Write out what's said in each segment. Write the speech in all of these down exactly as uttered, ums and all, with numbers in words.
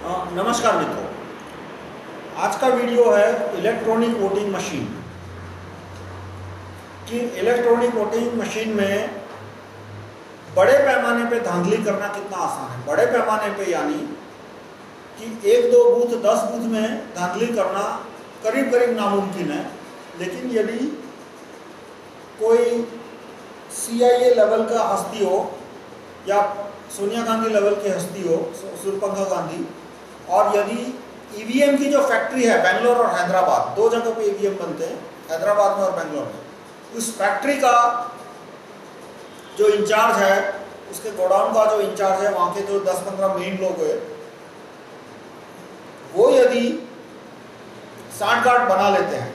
हाँ, नमस्कार मित्रों। आज का वीडियो है इलेक्ट्रॉनिक वोटिंग मशीन कि इलेक्ट्रॉनिक वोटिंग मशीन में बड़े पैमाने पे धांधली करना कितना आसान है। बड़े पैमाने पे यानी कि एक दो बूथ दस बूथ में धांधली करना करीब करीब नामुमकिन है, लेकिन यदि कोई सी आई ए लेवल का हस्ती हो या सोनिया गांधी लेवल की हस्ती हो, सूर्यपंखा गांधी, और यदि ई वी एम की जो फैक्ट्री है बेंगलोर और हैदराबाद, दो जगह पे ई वी एम बनते हैं, हैदराबाद में और बेंगलोर में, उस फैक्ट्री का जो इंचार्ज है, उसके गोडाउन का जो इंचार्ज है, वहाँ के जो दस पंद्रह मेन लोग हैं, वो यदि साठ गांठ बना लेते हैं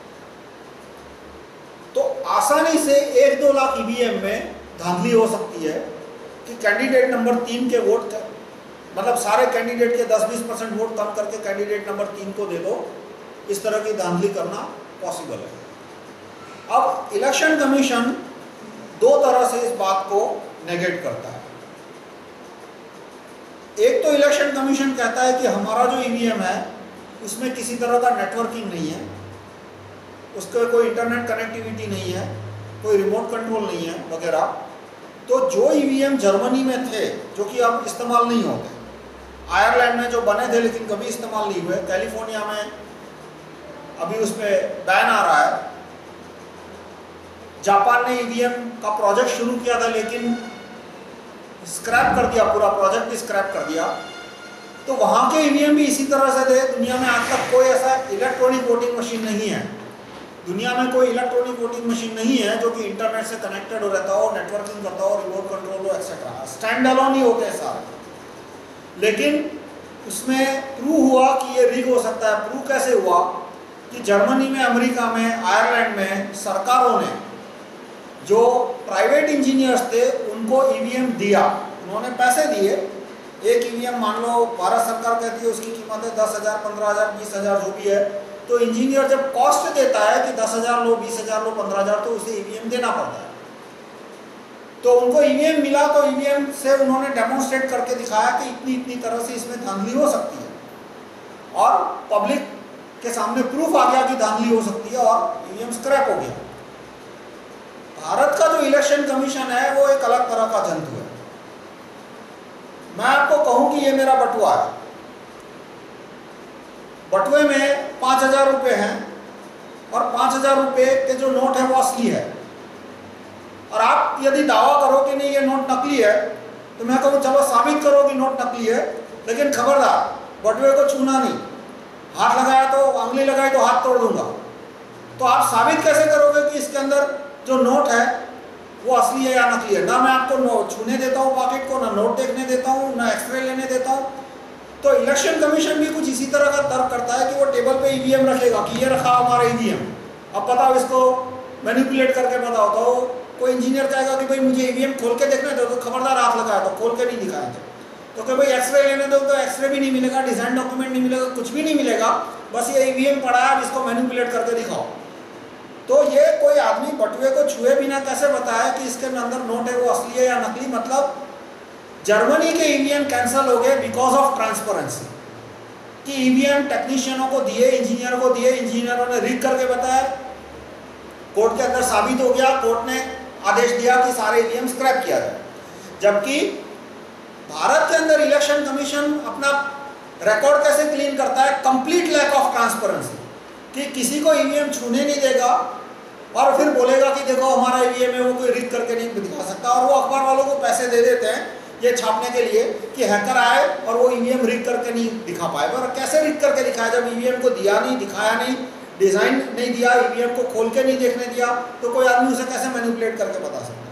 तो आसानी से एक दो लाख ई वी एम में धांधली हो सकती है कि कैंडिडेट नंबर तीन के वोट, मतलब सारे कैंडिडेट के दस बीस परसेंट वोट कम करके कैंडिडेट नंबर तीन को दे दो। इस तरह की धांधली करना पॉसिबल है। अब इलेक्शन कमीशन दो तरह से इस बात को नेगेट करता है। एक तो इलेक्शन कमीशन कहता है कि हमारा जो ई वी एम है उसमें किसी तरह का नेटवर्किंग नहीं है, उसके कोई इंटरनेट कनेक्टिविटी नहीं है, कोई रिमोट कंट्रोल नहीं है वगैरह। तो जो ई वी एम जर्मनी में थे, जो कि अब इस्तेमाल नहीं होते, आयरलैंड में जो बने थे लेकिन कभी इस्तेमाल नहीं हुए, कैलिफोर्निया में अभी उस पर बैन आ रहा है, जापान ने ई वी एम का प्रोजेक्ट शुरू किया था लेकिन स्क्रैप कर दिया, पूरा प्रोजेक्ट स्क्रैप कर दिया। तो वहाँ के ई वी एम भी इसी तरह से थे। दुनिया में आज तक कोई ऐसा इलेक्ट्रॉनिक वोटिंग मशीन नहीं है, दुनिया में कोई इलेक्ट्रॉनिक वोटिंग मशीन नहीं है जो कि इंटरनेट से कनेक्टेड हो रहता हो, नेटवर्किंग करता हो, रिमोट कंट्रोल हो, एक्सेट्रा। स्टैंड अलोन ही होते हैं सारे। लेकिन उसमें प्रूव हुआ कि ये रीग हो सकता है। प्रूव कैसे हुआ कि जर्मनी में, अमेरिका में, आयरलैंड में सरकारों ने जो प्राइवेट इंजीनियर्स थे उनको ई वी एम दिया, उन्होंने पैसे दिए। एक ई वी एम मान लो भारत सरकार कहती है उसकी कीमत है दस हज़ार, पंद्रह हज़ार, बीस हज़ार जो भी है, तो इंजीनियर जब कॉस्ट देता है कि दस हज़ार लो, बीस हज़ार लो, पंद्रह हज़ार, तो उसे ई वी एम देना पड़ता है। तो उनको ई वी एम मिला, तो ई वी एम से उन्होंने डेमोन्स्ट्रेट करके दिखाया कि इतनी इतनी तरह से इसमें धांधली हो सकती है, और पब्लिक के सामने प्रूफ आ गया कि धांधली हो सकती है और ई वी एम स्क्रैप हो गया। भारत का जो इलेक्शन कमीशन है वो एक अलग तरह का जंतु है। मैं आपको कहूं कि ये मेरा बटुआ है, बटुए में पाँच हजार रुपये हैं और पाँच हजार रुपये के जो नोट है वो असली है, और आप यदि दावा करो कि नहीं ये नोट नकली है, तो मैं कहूँ चलो साबित करो कि नोट नकली है, लेकिन खबरदार बटुए को छूना नहीं। हाथ लगाया तो, उंगली लगाई तो हाथ तोड़ दूंगा। तो आप साबित कैसे करोगे कि इसके अंदर जो नोट है वो असली है या नकली है? ना मैं आपको छूने देता हूँ पॉकेट को, ना नोट देखने देता हूँ, ना एक्सरे लेने देता हूँ। तो इलेक्शन कमीशन भी कुछ इसी तरह का तर्क करता है कि वो टेबल पे ई वी एम रखेगा कि ये रखा हमारा ई वी एम, अब बताओ इसको मैनिपुलेट करके बताओ। तो कोई इंजीनियर कहेगा कि भाई मुझे ई वी एम खोल के देखने दो, तो खबरदार हाथ लगाया तो खोल के नहीं दिखाया तो कि भाई एक्सरे लेने दो, तो एक्सरे भी नहीं मिलेगा, डिजाइन डॉक्यूमेंट नहीं मिलेगा, कुछ भी नहीं मिलेगा, बस ये ई वी एम पड़ा है, इसको मैनिपुलेट करके दिखाओ। तो ये कोई आदमी बटुए को छुए बिना कैसे बताया कि इसके अंदर नोट है वो असली है या नकली? मतलब जर्मनी के ई वी एम कैंसिल हो गए बिकॉज ऑफ ट्रांसपेरेंसी, कि ई वी एम टेक्नीशियनों को दिए, इंजीनियर को दिए, इंजीनियरों ने रीड करके बताया, कोर्ट के अंदर साबित हो गया, कोर्ट ने आदेश दिया कि सारे ई वी एम स्क्रैप किया जाए। जबकि भारत के अंदर इलेक्शन कमीशन अपना रिकॉर्ड कैसे क्लीन करता है? कंप्लीट लैक ऑफ ट्रांसपेरेंसी, कि किसी को ई वी एम छूने नहीं देगा और फिर बोलेगा कि देखो हमारा ई वी एम है, वो कोई रीड करके नहीं दिखा सकता। और वो अखबार वालों को पैसे दे देते हैं ये छापने के लिए कि हैकर आए और वो ई वी एम रीड करके नहीं दिखा पाए। पर कैसे रीड करके दिखाया जब ई वी एम को दिया नहीं, दिखाया नहीं, डिजाइन नहीं दिया, ई वी एम को खोल के नहीं देखने दिया, तो कोई आदमी उसे कैसे मैनिपुलेट करके बता सकता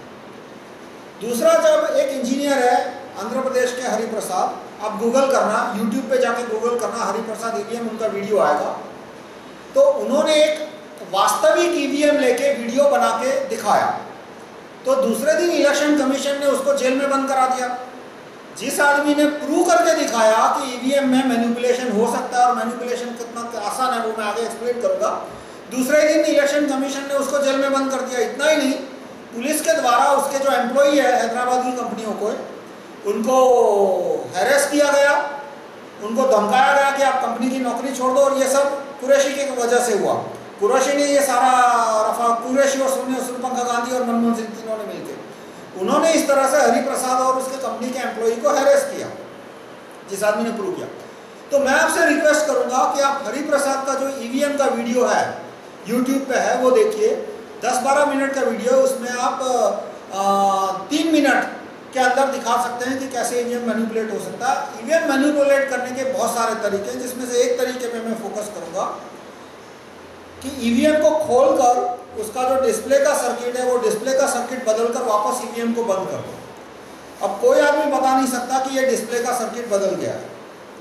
है? दूसरा, जब एक इंजीनियर है आंध्र प्रदेश के हरिप्रसाद, आप गूगल करना, यूट्यूब पे जाके गूगल करना हरिप्रसाद ई वी एम, उनका वीडियो आएगा। तो उन्होंने एक वास्तविक ई वी एम लेके वीडियो बना के दिखाया, तो दूसरे दिन इलेक्शन कमीशन ने उसको जेल में बंद करा दिया। जिस आदमी ने प्रूव करके दिखाया कि ई वी एम में मैनिपुलेशन हो सकता है, और मैनिपुलेशन कितना आसान है वो मैं आगे एक्सप्लेन करूंगा, दूसरे दिन इलेक्शन कमीशन ने उसको जेल में बंद कर दिया। इतना ही नहीं, पुलिस के द्वारा उसके जो एम्प्लॉई है हैदराबाद की कंपनियों को, उनको हैरेस किया गया उनको धमकाया गया कि आप कंपनी की नौकरी छोड़ दो, और ये सब कुरैशी की वजह से हुआ। कुरैशी ने ये सारा रफा, कुरैशी और सोनिया सूर्यपंखा गांधी और मनमोहन सिंह तीनों ने मिलकर उन्होंने इस तरह से हरिप्रसाद और उसके कंपनी के एम्प्लॉय को हैरेस किया, जिस आदमी ने प्रूव किया। तो मैं आपसे रिक्वेस्ट करूंगा कि आप हरिप्रसाद का जो ईवीएम का वीडियो है यूट्यूब पे है वो देखिए, दस बारह मिनट का वीडियो। उसमें आप आ, तीन मिनट के अंदर दिखा सकते हैं कि कैसे ईवीएम मैनिपुलेट हो सकता है। ईवीएम मैनिपुलेट करने के बहुत सारे तरीके हैं, जिसमें से एक तरीके पे मैं फोकस करूंगा कि ईवीएम को खोलकर उसका जो डिस्प्ले का सर्किट है वो डिस्प्ले का सर्किट बदलकर वापस ईवीएम को बंद कर दो। अब कोई आदमी बता नहीं सकता कि ये डिस्प्ले का सर्किट बदल गया है।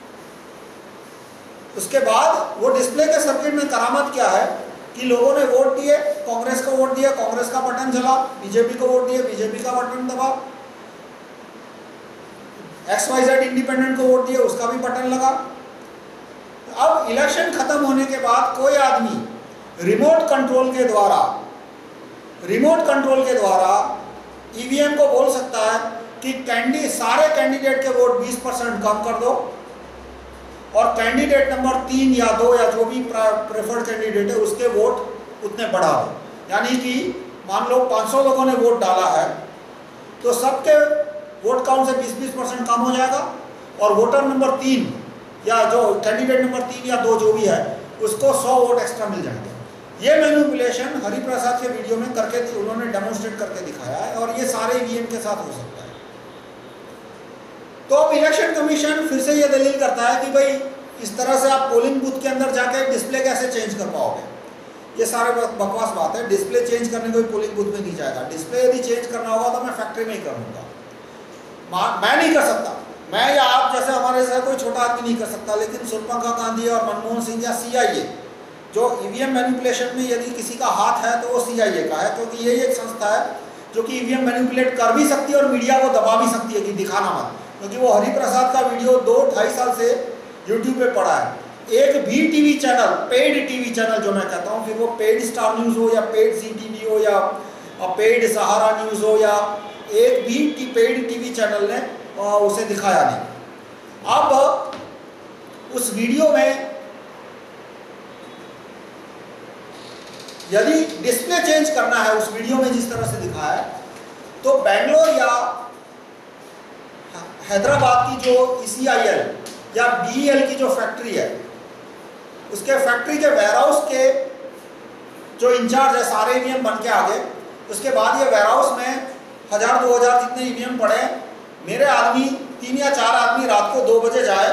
उसके बाद वो डिस्प्ले के सर्किट में करामत क्या है कि लोगों ने वोट दिए, कांग्रेस को वोट दिया, कांग्रेस का बटन जला, बीजेपी को वोट दिया, बीजेपी का बटन दबा, एक्स वाई जेड इंडिपेंडेंट को वोट दिया, उसका भी बटन लगा। अब इलेक्शन खत्म होने के बाद कोई आदमी रिमोट कंट्रोल के द्वारा रिमोट कंट्रोल के द्वारा ईवीएम को बोल सकता है कि कैंडी सारे कैंडिडेट के वोट बीस परसेंट कम कर दो और कैंडिडेट नंबर तीन या दो या जो भी प्रेफर्ड कैंडिडेट है उसके वोट उतने बढ़ा दो। यानी कि मान लो पाँच सौ लोगों ने वोट डाला है तो सबके वोट काउंट से बीस बीस परसेंट कम हो जाएगा, और वोटर नंबर तीन या जो कैंडिडेट नंबर तीन या दो जो भी है उसको सौ वोट एक्स्ट्रा मिल जाएंगे। ये मैनिपुलेशन हरिप्रसाद के वीडियो में करके उन्होंने डेमोन्स्ट्रेट करके दिखाया है, और ये सारे ईवीएम के साथ हो सकता है। तो अब इलेक्शन कमीशन फिर से ये दलील करता है कि भाई इस तरह से आप पोलिंग बूथ के अंदर जाके डिस्प्ले कैसे चेंज कर पाओगे। ये सारे बकवास बात है। डिस्प्ले चेंज करने कोई पोलिंग बूथ में नहीं जाएगा। डिस्प्ले यदि चेंज करना होगा तो मैं फैक्ट्री में ही करूँगा, मैं नहीं कर सकता। मैं या आप जैसे हमारे जैसा कोई छोटा आदमी नहीं कर सकता, लेकिन सूर्यपंखा गांधी और मनमोहन सिंह या सीआईए जो ईवीएम मैनिपुलेशन में यदि किसी का हाथ है तो वो सीआईए का है, क्योंकि यही एक संस्था है जो कि ईवीएम मैनिपुलेट कर भी सकती है और मीडिया को दबा भी सकती है कि दिखाना मत, क्योंकि वो हरिप्रसाद का वीडियो दो ढाई साल से यूट्यूब पे पड़ा है। एक भी TV channel, paid TV channel जो मैं कहता हूँ, फिर वो पेड स्टार न्यूज़ हो या पेड जी टीवी हो या पेड सहारा न्यूज़ हो, या एक भी पेड टीवी चैनल ने उसे दिखाया नहीं। अब उस वीडियो में यदि डिस्प्ले चेंज करना है उस वीडियो में जिस तरह से दिखाया है, तो बेंगलोर या हैदराबाद की जो ईसीआईएल या बीईएल की जो फैक्ट्री है उसके फैक्ट्री के वेयरहाउस के जो इंचार्ज है सारे ईवीएम बन के आ गए। उसके बाद ये वेयरहाउस में हजार दो हजार जितने ईवीएम पड़े, मेरे आदमी तीन या चार आदमी रात को दो बजे जाए,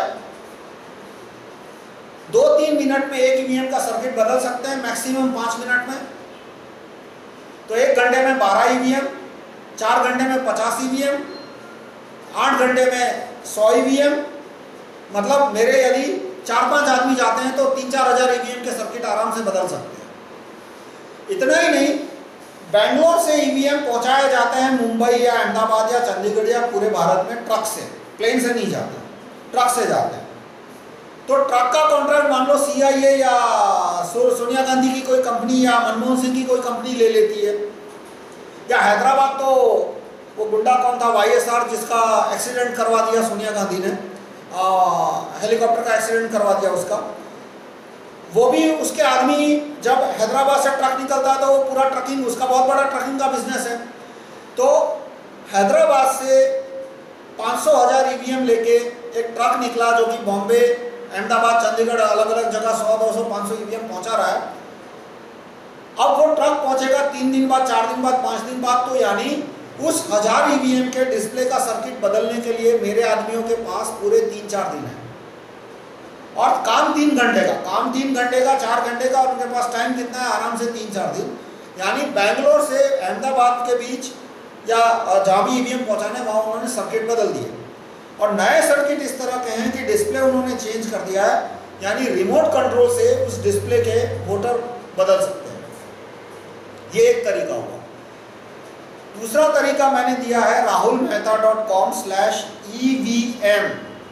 दो तीन मिनट में एक ईवीएम का सर्किट बदल सकते हैं, मैक्सिमम पाँच मिनट में। तो एक घंटे में बारह ईवीएम, चार घंटे में पचास ईवीएम, आठ घंटे में सौ ईवीएम। मतलब मेरे यदि चार पांच आदमी जाते हैं तो तीन चार हजार ईवीएम के सर्किट आराम से बदल सकते हैं। इतना ही नहीं, बेंगलोर से ईवीएम पहुंचाए जाते हैं मुंबई या अहमदाबाद या चंडीगढ़ या पूरे भारत में ट्रक से, प्लेन से नहीं जाते, ट्रक से जाते हैं। तो ट्रक का कॉन्ट्रैक्ट मान लो सीआईए या सोनिया गांधी की कोई कंपनी या मनमोहन सिंह की कोई कंपनी ले लेती है, या हैदराबाद तो वो गुंडा कौन था वाईएसआर जिसका एक्सीडेंट करवा दिया सोनिया गांधी ने, हेलीकॉप्टर का एक्सीडेंट करवा दिया उसका, वो भी उसके आदमी जब हैदराबाद से ट्रक निकलता है तो वो पूरा ट्रकिंग, उसका बहुत बड़ा ट्रकिंग का बिजनेस है। तो हैदराबाद से पाँच सौ हजार ईवीएम लेके एक ट्रक निकला जो कि बॉम्बे, अहमदाबाद, चंडीगढ़ अलग अलग जगह सौ दो सौ पाँच सौ ईवीएम पहुंचा रहा है। अब वो ट्रक पहुंचेगा तीन दिन बाद, चार दिन बाद, पाँच दिन बाद, तो यानी उस हजार ईवीएम के डिस्प्ले का सर्किट बदलने के लिए मेरे आदमियों के पास पूरे तीन चार दिन है, और काम तीन घंटे का काम तीन घंटे का चार घंटे का, और उनके पास टाइम कितना है, आराम से तीन चार दिन। यानी बेंगलोर से अहमदाबाद के बीच या जहाँ भी ईवीएम पहुँचाने वहाँ उन्होंने सर्किट बदल दिए, और नए सर्किट इस तरह के हैं कि डिस्प्ले उन्होंने चेंज कर दिया है, यानी रिमोट कंट्रोल से उस डिस्प्ले के वोटर बदल सकते हैं। ये एक तरीका हुआ। दूसरा तरीका मैंने दिया है Rahul Mehta dot com slash E V M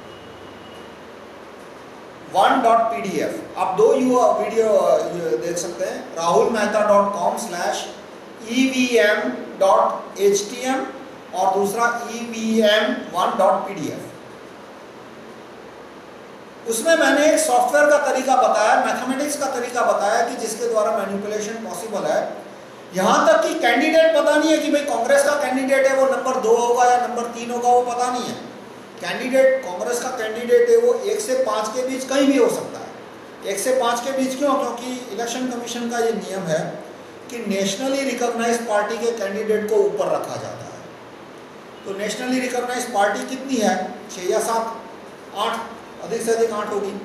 one dot P D F. आप दो यू वीडियो देख सकते हैं, Rahul Mehta dot com slash E V M dot H T M और दूसरा E V M one dot P D F. उसमें मैंने एक सॉफ्टवेयर का तरीका बताया, मैथमेटिक्स का तरीका बताया कि जिसके द्वारा मैनिपुलेशन पॉसिबल है। यहाँ तक कि कैंडिडेट पता नहीं है कि भाई कांग्रेस का कैंडिडेट है वो नंबर दो होगा या नंबर तीन होगा, वो पता नहीं है। कैंडिडेट कांग्रेस का कैंडिडेट है वो एक से पाँच के बीच कहीं भी हो सकता है। एक से पाँच के बीच क्यों? क्योंकि इलेक्शन कमीशन का ये नियम है कि नेशनली रिकॉग्नाइज्ड पार्टी के कैंडिडेट को ऊपर रखा जाता है। तो नेशनली रिकॉग्नाइज्ड पार्टी कितनी है? छः या सात, आठ, अधिक से अधिक आठ होगी।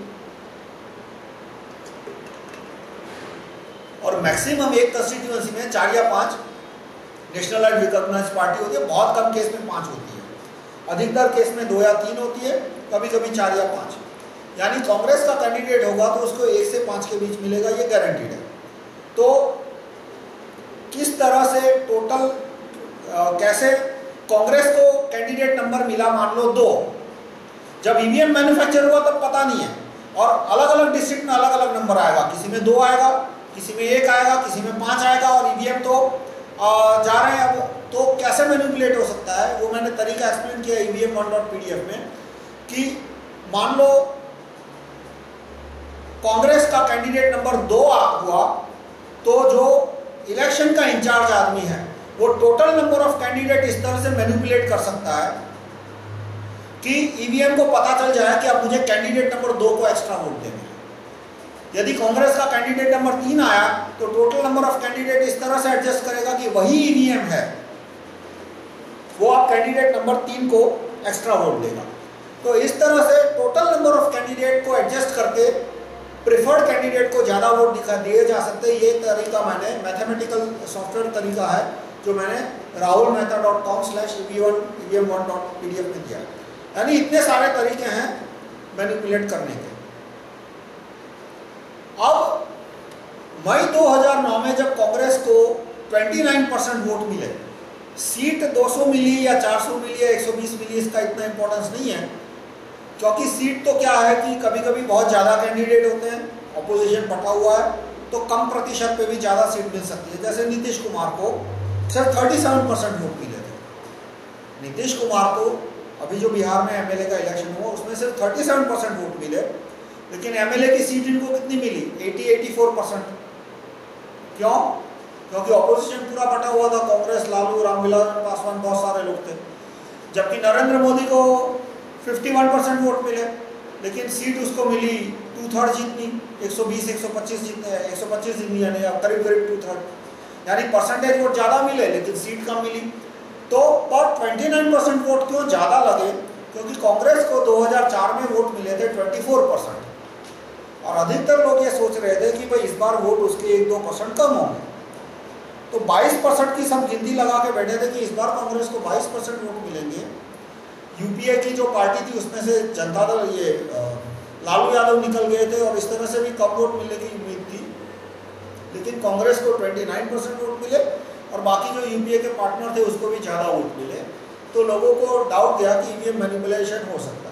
और मैक्सिमम एक कंस्टिट्यूएंसी में चार या पांच नेशनल रिकॉग्नाइज्ड पार्टी होती है। बहुत कम केस में पांच होती है, अधिकतर केस में दो या तीन होती है, कभी कभी चार या पांच। यानी कांग्रेस का कैंडिडेट होगा तो उसको एक से पांच के बीच मिलेगा, ये गारंटीड है। तो किस तरह से टोटल आ, कैसे कांग्रेस को कैंडिडेट नंबर मिला, मान लो दो, जब ईवीएम मैन्युफैक्चर हुआ तब पता नहीं है, और अलग अलग डिस्ट्रिक्ट में अलग अलग नंबर आएगा, किसी में दो आएगा, किसी में एक आएगा, किसी में पाँच आएगा, और ईवीएम तो आ, जा रहे हैं। अब तो कैसे मैनिपुलेट हो सकता है, वो मैंने तरीका एक्सप्लेन किया ईवीएम वन डॉट पीडीएफ में कि मान लो कांग्रेस का कैंडिडेट नंबर दो हुआ, तो जो इलेक्शन का इंचार्ज आदमी है वो टोटल नंबर ऑफ कैंडिडेट इस तरह से मैनिपुलेट कर सकता है कि ईवीएम को पता चल जाए कि अब मुझे कैंडिडेट नंबर दो को एक्स्ट्रा वोट देना है। यदि कांग्रेस का कैंडिडेट नंबर तीन आया तो टोटल नंबर ऑफ कैंडिडेट इस तरह से एडजस्ट करेगा कि वही ईवीएम है, वो आप कैंडिडेट नंबर तीन को एक्स्ट्रा वोट देगा। तो इस तरह से टोटल नंबर ऑफ कैंडिडेट को एडजस्ट करके प्रिफर्ड कैंडिडेट को ज़्यादा वोट दिखा दिए जा सकते हैं। ये तरीका मैंने मैथमेटिकल सॉफ्टवेयर तरीका है जो मैंने Rahul Mehta dot com slash EVM one dot P D F में दिया। यानी इतने सारे तरीके हैं मैनिपुलेट करने के। अब मई दो हज़ार नौ में जब कांग्रेस को उनतीस परसेंट वोट मिले, सीट दो सौ मिली या चार सौ मिली या एक सौ बीस मिली, इसका इतना इंपॉर्टेंस नहीं है, क्योंकि सीट तो क्या है कि कभी कभी बहुत ज़्यादा कैंडिडेट होते हैं, अपोजिशन बटा हुआ है, तो कम प्रतिशत पे भी ज़्यादा सीट मिल सकती है। जैसे नीतीश कुमार को सिर्फ सैंतीस परसेंट वोट मिले थे। नीतीश कुमार को अभी जो बिहार में एमएलए का इलेक्शन हुआ उसमें सिर्फ सैंतीस परसेंट वोट मिले, लेकिन एमएलए की सीट इनको कितनी मिली? अस्सी चौरासी परसेंट। क्यों? क्योंकि ऑपोजिशन पूरा बटा हुआ था, कांग्रेस, लालू, रामविलास पासवान, बहुत सारे लोग थे। जबकि नरेंद्र मोदी को इक्यावन परसेंट वोट मिले, लेकिन सीट उसको मिली टू थर्ड जितनी, एक सौ बीस एक सौ पच्चीस जितने एक सौ पच्चीस जितनी, यानी करीब करीब टू थर्ड। यानी परसेंटेज वोट ज़्यादा मिले लेकिन सीट कम मिली। तो पर उनतीस परसेंट वोट क्यों ज़्यादा लगे? क्योंकि कांग्रेस को दो हज़ार चार में वोट मिले थे चौबीस परसेंट, और अधिकतर लोग ये सोच रहे थे कि भाई इस बार वोट उसके एक दो परसेंट कम होंगे। तो बाईस परसेंट की सब गिनती लगा के बैठे थे कि इस बार कांग्रेस को बाईस परसेंट वोट मिलेंगे। यूपीए की जो पार्टी थी उसमें से जनता दल ये लालू यादव निकल गए थे और इस तरह से भी कम वोट मिलने की उम्मीद थी, लेकिन कांग्रेस को उनतीस परसेंट वोट मिले और बाकी जो यूपीए के पार्टनर थे उसको भी ज़्यादा वोट मिले। तो लोगों को डाउट गया कि ईवीएम मैनिपुलेशन हो सकता है।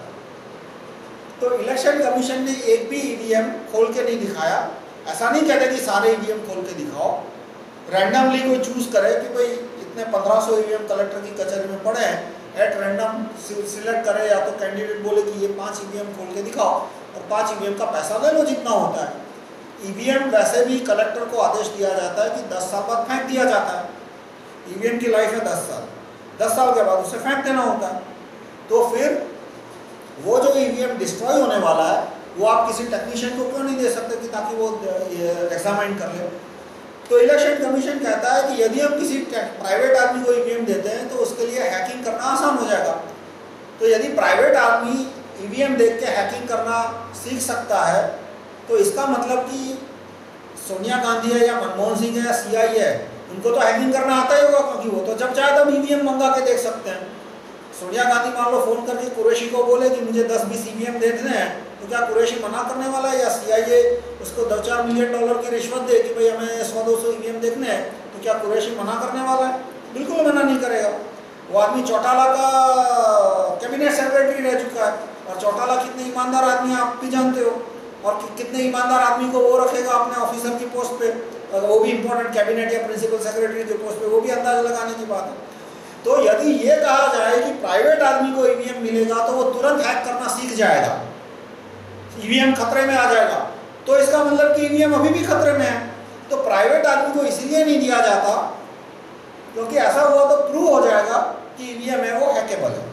तो इलेक्शन कमीशन ने एक भी ईवीएम खोल के नहीं दिखाया। ऐसा नहीं कहते कि सारे ईवीएम खोल के दिखाओ, रैंडमली कोई चूज करे कि भाई इतने पंद्रह सौ ईवीएम कलेक्टर की कचहरी में पड़े हैं, एट रैंडम सिलेक्ट करे, या तो कैंडिडेट बोले कि ये पांच ईवीएम खोल के दिखाओ और पांच ईवीएम का पैसा ले लो जितना होता है। ईवीएम वैसे भी कलेक्टर को आदेश दिया जाता है कि दस साल बाद फेंक दिया जाता है। ईवीएम की लाइफ है दस साल, दस साल के बाद उसे फेंक देना होता है। तो फिर वो जो ईवीएम डिस्ट्रॉय होने वाला है वो आप किसी टेक्नीशियन को क्यों नहीं दे सकते कि ताकि वो एग्जामाइन कर ले? तो इलेक्शन कमीशन कहता है कि यदि हम किसी प्राइवेट आदमी को ईवीएम देते हैं तो उसके लिए हैकिंग करना आसान हो जाएगा। तो यदि प्राइवेट आदमी ईवीएम देख के हैकिंग करना सीख सकता है तो इसका मतलब कि सोनिया गांधी है या मनमोहन सिंह है या सीआई है, उनको तो हैकिंग करना आता ही होगा, क्योंकि वो तो जब चाहे तब ईवीएम मंगा के देख सकते हैं। सोनिया गांधी मान लो फोन करके कुरैशी को बोले कि मुझे दस बीस ईवीएम दे देने हैं, तो क्या कुरैशी मना करने वाला है? या सीआईए उसको दो चार मिलियन डॉलर की रिश्वत दे कि भाई हमें सौ दो सौ ईवीएम देखने हैं, तो क्या कुरैशी मना करने वाला है? बिल्कुल मना नहीं करेगा। वो आदमी चौटाला का कैबिनेट सेक्रेटरी रह चुका है, और चौटाला कितने ईमानदार आदमी आप भी जानते हो, और कि, कितने ईमानदार आदमी को वो रखेगा अपने ऑफिसर की पोस्ट पे, और वो भी इंपॉर्टेंट कैबिनेट या प्रिंसिपल सेक्रेटरी की पोस्ट पे, वो भी अंदाजा लगाने की बात है। तो यदि ये कहा जाए कि प्राइवेट आदमी को ईवीएम मिलेगा तो वो तुरंत हैक करना सीख जाएगा, ईवीएम खतरे में आ जाएगा, तो इसका मतलब कि ईवीएम अभी भी खतरे में है। तो प्राइवेट आदमी को इसीलिए नहीं दिया जाता क्योंकि ऐसा हुआ तो प्रूव हो जाएगा कि ईवीएम है वो हैकेबल है।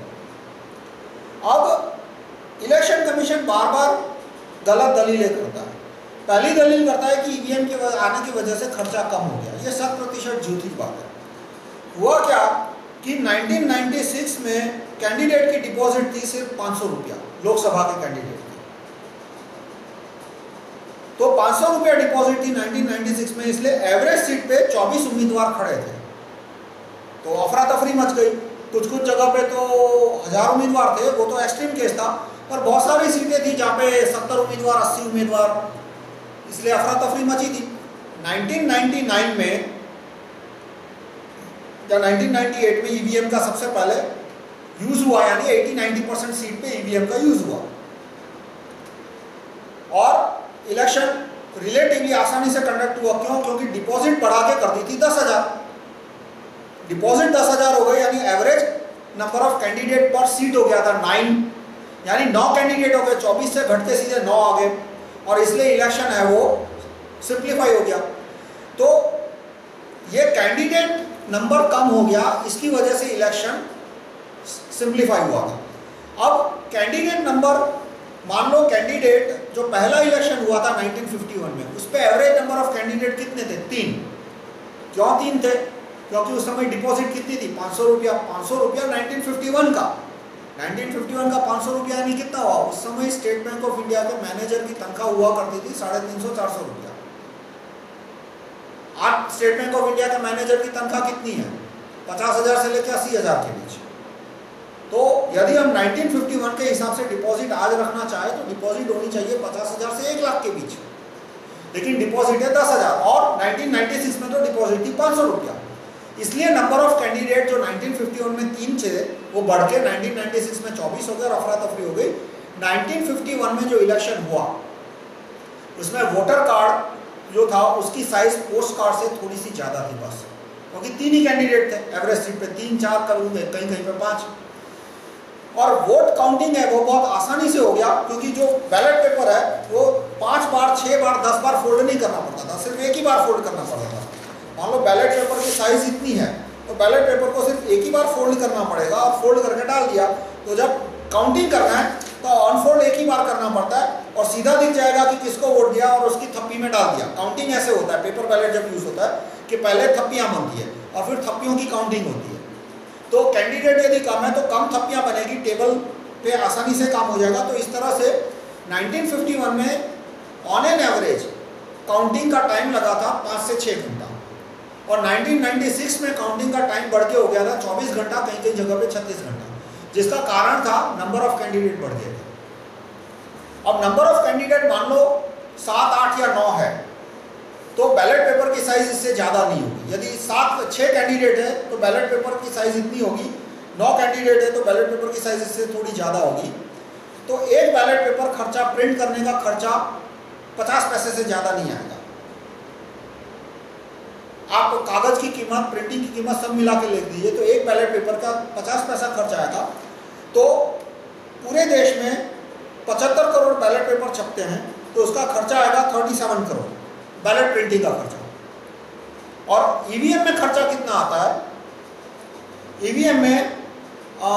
अब इलेक्शन कमीशन बार बार गलत दलीलें करता है। पहली दलील करता है कि ईवीएम के आने की वजह से खर्चा कम हो गया। ये शत प्रतिशत झूठी बात है। हुआ क्या कि नाइनटीन नाइंटी सिक्स में कैंडिडेट की डिपॉजिट थी सिर्फ पाँच सौ रुपया, लोकसभा के कैंडिडेट की। तो पाँच सौ रुपया डिपॉजिट थी नाइनटीन नाइंटी सिक्स में, इसलिए एवरेज सीट पे चौबीस उम्मीदवार खड़े थे। तो अफरा तफरी मच गई। कुछ कुछ जगह पे तो हजार उम्मीदवार थे, वो तो एक्सट्रीम केस था, पर बहुत सारी सीटें थी जहाँ पे सत्तर उम्मीदवार, अस्सी उम्मीदवार, इसलिए अफरा तफरी मची थी। नाइनटीन नाइंटी नाइन में या नाइनटीन नाइंटी एट में ईवीएम का सबसे पहले यूज हुआ, यानी अस्सी नब्बे परसेंट सीट पे ईवीएम का यूज हुआ और इलेक्शन रिलेटिवली आसानी से कंडक्ट हुआ। क्यों? क्योंकि डिपॉजिट बढ़ा के कर दी थी दस हजार। डिपॉजिट दस हजार हो गए, यानी average number of candidate per seat हो गया था नाइन, यानी नौ कैंडिडेट हो गए, चौबीस से घट के सीधे नौ आ गए और इसलिए इलेक्शन है वो सिंप्लीफाई हो गया। तो ये कैंडिडेट नंबर कम हो गया, इसकी वजह से इलेक्शन सिंप्लीफाई हुआ था। अब कैंडिडेट नंबर, मान लो कैंडिडेट जो पहला इलेक्शन हुआ था नाइनटीन फिफ्टी वन में, उस पर एवरेज नंबर ऑफ कैंडिडेट कितने थे? तीन। क्यों तीन थे? क्योंकि उस समय डिपॉजिट कितनी थी? पाँच सौ रुपया। पाँच सौ रुपया नाइनटीन फिफ्टी वन का नाइनटीन फिफ्टी वन का पाँच सौ रुपया यानी कितना हुआ? उस समय स्टेट बैंक ऑफ इंडिया के मैनेजर की तनख्वाह हुआ करती थी साढ़े तीन सौ चार सौ रुपया। आज स्टेट बैंक ऑफ इंडिया के मैनेजर की तनख्वाह कितनी है? पचास हजार से लेकर अस्सी हजार के बीच। तो यदि हम नाइनटीन फिफ्टी वन के हिसाब से डिपॉजिट आज रखना चाहे तो डिपॉजिट होनी चाहिए पचास हजार से एक लाख के बीच, लेकिन डिपॉजिट है दस हजार और नाइनटीन नाइंटी सिक्स में तो डिपॉजिट थी पाँच सौ रुपया। इसलिए नंबर ऑफ कैंडिडेट जो नाइनटीन फिफ्टी वन में तीन थे वो बढ़ के नाइनटीन नाइंटी सिक्स में चौबीस हो गए और अफरा तफरी हो गई। नाइनटीन फिफ्टी वन में जो इलेक्शन हुआ उसमें वोटर कार्ड जो था उसकी साइज पोस्ट कार्ड से थोड़ी सी ज़्यादा थी बस, क्योंकि तीन ही कैंडिडेट थे एवरेज सीट पे, तीन चार करूँगे कहीं कहीं पे पाँच। और वोट काउंटिंग है वो बहुत आसानी से हो गया, क्योंकि जो बैलेट पेपर है वो पाँच बार, छः बार, दस बार फोल्ड नहीं करना पड़ता था, सिर्फ एक ही बार फोल्ड करना पड़ता था। मान लो बैलेट पेपर की साइज इतनी है तो बैलेट पेपर को सिर्फ एक ही बार फोल्ड करना पड़ेगा और फोल्ड करके डाल दिया। तो जब काउंटिंग करना है तो अनफोल्ड एक ही बार करना पड़ता है और सीधा दिख जाएगा कि किसको वोट दिया और उसकी थप्पी में डाल दिया। काउंटिंग ऐसे होता है, पेपर बैलेट जब यूज होता है कि पहले थप्पियाँ बनती है और फिर थप्पियों की काउंटिंग होती है। तो कैंडिडेट यदि कम है तो कम थप्पियाँ बनेगी, टेबल पे आसानी से काम हो जाएगा। तो इस तरह से नाइनटीन फिफ्टी वन में ऑन एन एवरेज काउंटिंग का टाइम लगा था पाँच से छः घंटा और नाइनटीन नाइंटी सिक्स में काउंटिंग का टाइम बढ़ के हो गया था चौबीस घंटा, कहीं कहीं जगह पे छत्तीस घंटा, जिसका कारण था नंबर ऑफ कैंडिडेट बढ़ गए थे। अब नंबर ऑफ कैंडिडेट मान लो सात आठ या नौ है तो बैलेट पेपर की साइज इससे ज़्यादा नहीं होगी। यदि सात छः कैंडिडेट है तो बैलेट पेपर की साइज इतनी होगी, नौ कैंडिडेट है तो बैलेट पेपर की साइज इससे थोड़ी ज़्यादा होगी। तो एक बैलेट पेपर खर्चा, प्रिंट करने का खर्चा पचास पैसे से ज़्यादा नहीं आएगा। आप कागज़ की कीमत, प्रिंटिंग की कीमत सब मिला के लिख दीजिए तो एक बैलेट पेपर का पचास पैसा खर्च आएगा। तो पूरे देश में पचहत्तर करोड़ बैलेट पेपर छपते हैं तो उसका खर्चा आएगा सैंतीस करोड़ बैलेट प्रिंटिंग का खर्चा। और ईवीएम में खर्चा कितना आता है? ईवीएम में आ,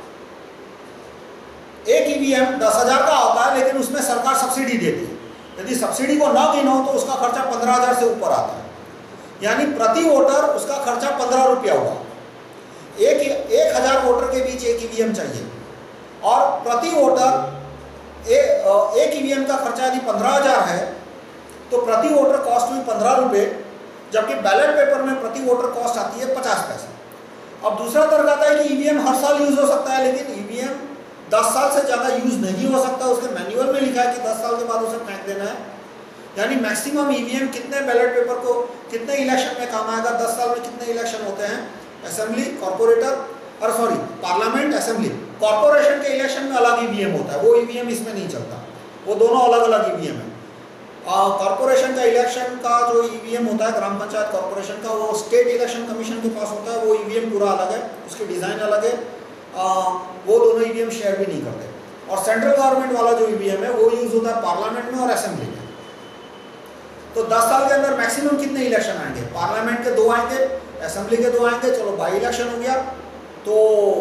एक ईवीएम दस हजार का होता है, लेकिन उसमें सरकार सब्सिडी देती है। यदि सब्सिडी को न गिनो तो उसका खर्चा पंद्रह हजार से ऊपर आता है, यानी प्रति वोटर उसका खर्चा पंद्रह रुपया हुआ। एक एक हजार वोटर के बीच एक ईवीएम चाहिए और प्रति वोटर ए, एक ईवीएम का खर्चा यदि पंद्रह हजार है तो प्रति वोटर कॉस्ट हुई पंद्रह रुपये, जबकि बैलेट पेपर में प्रति वोटर कॉस्ट आती है पचास पैसे। अब दूसरा तर्क आता है कि ईवीएम हर साल यूज हो सकता है, लेकिन ईवीएम दस साल से ज़्यादा यूज नहीं हो सकता। उसके मैन्युअल में लिखा है कि दस साल के बाद उसे फेंक देना है। यानी मैक्सिमम ईवीएम कितने बैलेट पेपर को कितने इलेक्शन में काम आएगा? दस साल में कितने इलेक्शन होते हैं? असेंबली, कॉर्पोरेटर और सॉरी पार्लियामेंट, असेंबली। कॉर्पोरेशन के इलेक्शन में अलग ईवीएम होता है, वो ईवीएम इसमें नहीं चलता, वो दोनों अलग अलग ईवीएम है। कॉर्पोरेशन का इलेक्शन का जो ईवीएम होता है ग्राम पंचायत कॉर्पोरेशन का, वो स्टेट इलेक्शन कमीशन के पास होता है, वो ईवीएम पूरा अलग है, उसकी डिज़ाइन अलग है, आ, वो दोनों ईवीएम शेयर भी नहीं करते। और सेंट्रल गवर्नमेंट वाला जो ईवीएम है वो यूज यूज होता है पार्लियामेंट में और असेंबली में। तो दस साल के अंदर मैक्सिमम कितने इलेक्शन आएंगे? पार्लियामेंट के दो आएंगे, असेंबली के दो आएंगे, चलो बाई इलेक्शन हो गया, तो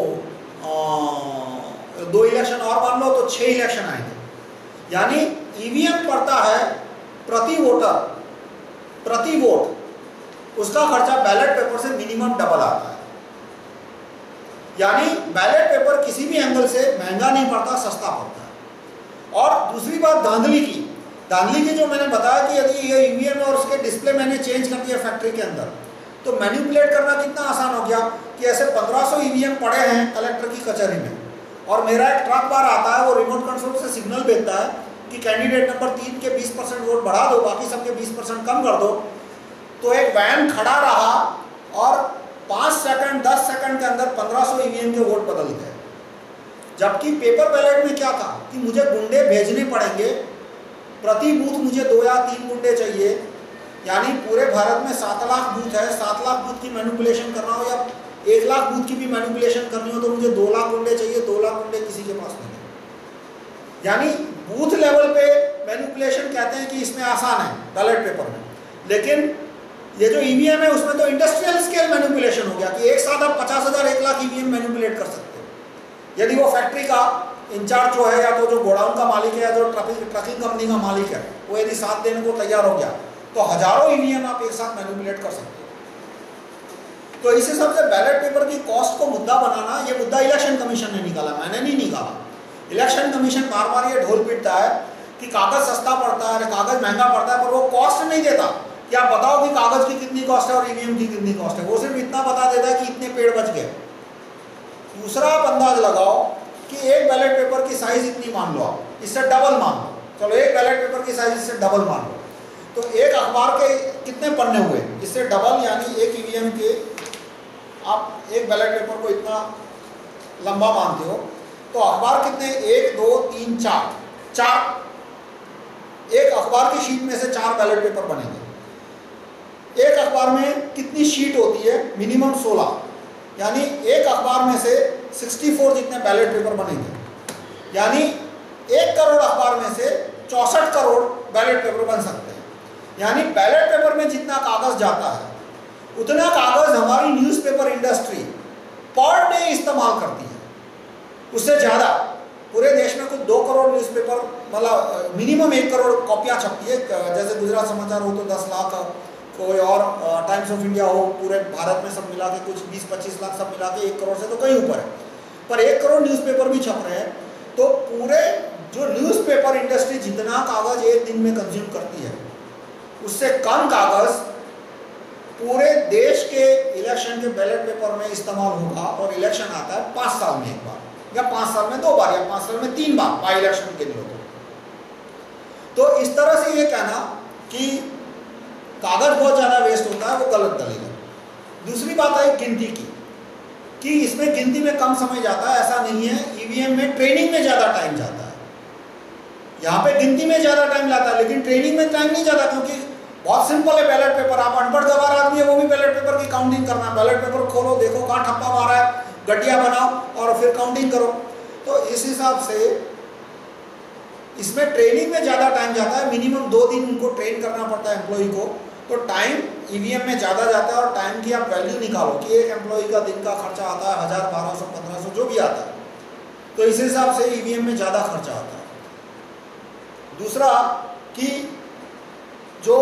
आ, दो इलेक्शन और मान लो तो छह इलेक्शन आएंगे। यानी ईवीएम पड़ता है प्रति वोटर, प्रति वोट, उसका खर्चा बैलेट पेपर से मिनिमम डबल आता है। यानी बैलेट पेपर किसी भी एंगल से महंगा नहीं पड़ता, सस्ता पड़ता है। और दूसरी बात धांधली की, धांधली की जो मैंने बताया कि यदि ये ईवीएम और उसके डिस्प्ले मैंने चेंज कर दिया फैक्ट्री के अंदर, तो मैनिपुलेट करना कितना आसान हो गया कि ऐसे पंद्रह सौ ईवीएम पड़े हैं कलेक्टर की कचहरी में, और मेरा एक ट्रक बार आता है, वो रिमोट कंट्रोल से सिग्नल भेजता है कि कैंडिडेट नंबर तीन के बीस परसेंट वोट बढ़ा दो, बाकी सबके बीस परसेंट कम कर दो। तो एक वैन खड़ा रहा और पाँच सेकंड दस सेकंड के अंदर पंद्रह सौ ईवीएम के वोट बदल गए। जबकि पेपर बैलेट में क्या था कि मुझे गुंडे भेजने पड़ेंगे, प्रति बूथ मुझे दो या तीन गुंडे चाहिए। यानी पूरे भारत में सात लाख बूथ है, सात लाख बूथ की मैनिपुलेशन करना हो या एक लाख बूथ की भी मैनिपुलेशन करनी हो तो मुझे दो लाख गुंडे चाहिए, दो लाख गुंडे किसी के पास नहीं है। यानी बूथ लेवल पे मैनिपुलेशन कहते हैं कि इसमें आसान है बैलेट पेपर में, लेकिन ये जो ईवीएम है उसमें तो इंडस्ट्रियल स्केल मैनिपुलेशन हो गया कि एक साथ आप पचास हजार एक लाख ईवीएम मैनिपुलेट कर सकते हो। यदि वो फैक्ट्री का इंचार्ज जो है या तो जो गोडाउन का मालिक है या जो ट्रकिंग ट्रकिंग कंपनी का मालिक है, वो यदि साथ देने को तैयार हो गया तो हजारों ईवीएम आप एक साथ मैनिपुलेट कर सकते हो। तो इस हिसाब से बैलेट पेपर की कॉस्ट को मुद्दा बनाना, ये मुद्दा इलेक्शन कमीशन ने निकाला, मैंने नहीं निकाला। इलेक्शन कमीशन बार बार ये ढोल पीटता है कि कागज सस्ता पड़ता है, कागज महंगा पड़ता है, पर वो कॉस्ट नहीं देता कि आप बताओ कि कागज की कितनी कॉस्ट है और ईवीएम की कितनी कॉस्ट है। वो सिर्फ इतना बता देता है कि इतने पेड़ बच गए। दूसरा आप अंदाज लगाओ कि एक बैलेट पेपर की साइज इतनी मान लो, आप इससे डबल मान लो, चलो एक बैलेट पेपर की साइज इससे डबल मान लो, तो एक अखबार के कितने पन्ने हुए, इससे डबल। यानी एक ईवीएम के आप एक बैलेट पेपर को इतना लंबा मानते हो तो अखबार कितने, एक दो तीन चार, चार एक अखबार की शीट में से चार बैलेट पेपर बनेंगे। एक अखबार में कितनी शीट होती है, मिनिमम सोलह, यानी एक अखबार में से चौंसठ जितने बैलेट पेपर बनेंगे। यानी एक करोड़ अखबार में से चौसठ करोड़ बैलेट पेपर बन सकते हैं। यानी बैलेट पेपर में जितना कागज जाता है उतना कागज हमारी न्यूज़पेपर इंडस्ट्री पर डे इस्तेमाल करती है, उससे ज़्यादा। पूरे देश में कुछ दो करोड़ न्यूज़पेपर, मतलब मिनिमम एक करोड़ कॉपियाँ छपती है। जैसे गुजरात समाचार हो तो दस लाख, कोई और टाइम्स ऑफ इंडिया हो, पूरे भारत में सब मिला के कुछ बीस पच्चीस लाख सब मिला के एक करोड़ से तो कहीं ऊपर है, पर एक करोड़ न्यूज़पेपर भी छप रहे हैं। तो पूरे जो न्यूज़पेपर इंडस्ट्री जितना कागज एक दिन में कंज्यूम करती है उससे कम कागज पूरे देश के इलेक्शन के बैलेट पेपर में इस्तेमाल होगा। और इलेक्शन आता है पाँच साल में एक बार या पाँच साल में दो बार या पाँच साल में तीन बार बाई इलेक्शन के लिए। तो इस तरह से ये कहना कि कागज बहुत ज़्यादा वेस्ट होता है वो गलत दलील है। दूसरी बात है गिनती की, कि इसमें गिनती में कम समय जाता है, ऐसा नहीं है। ईवीएम में ट्रेनिंग में ज़्यादा टाइम जाता है, यहाँ पे गिनती में ज़्यादा टाइम लाता है लेकिन ट्रेनिंग में टाइम नहीं जाता, क्योंकि बहुत सिंपल है बैलेट पेपर। आप अनपढ़ गवार आदमी है वो भी बैलेट पेपर की काउंटिंग करना है। बैलेट पेपर खोलो, देखो कहाँ ठप्पा मारा है, गड्डिया बनाओ और फिर काउंटिंग करो। तो इस हिसाब से इसमें ट्रेनिंग में ज़्यादा टाइम जाता है, मिनिमम दो दिन उनको ट्रेन करना पड़ता है एम्प्लॉय को। तो टाइम ईवीएम में ज़्यादा जाता है और टाइम की आप वैल्यू निकालो कि एक एम्प्लॉय का दिन का खर्चा आता है हज़ार बारह सौ पंद्रह सौ जो भी आता है, तो इस हिसाब से ईवीएम में ज़्यादा खर्चा आता है। दूसरा कि जो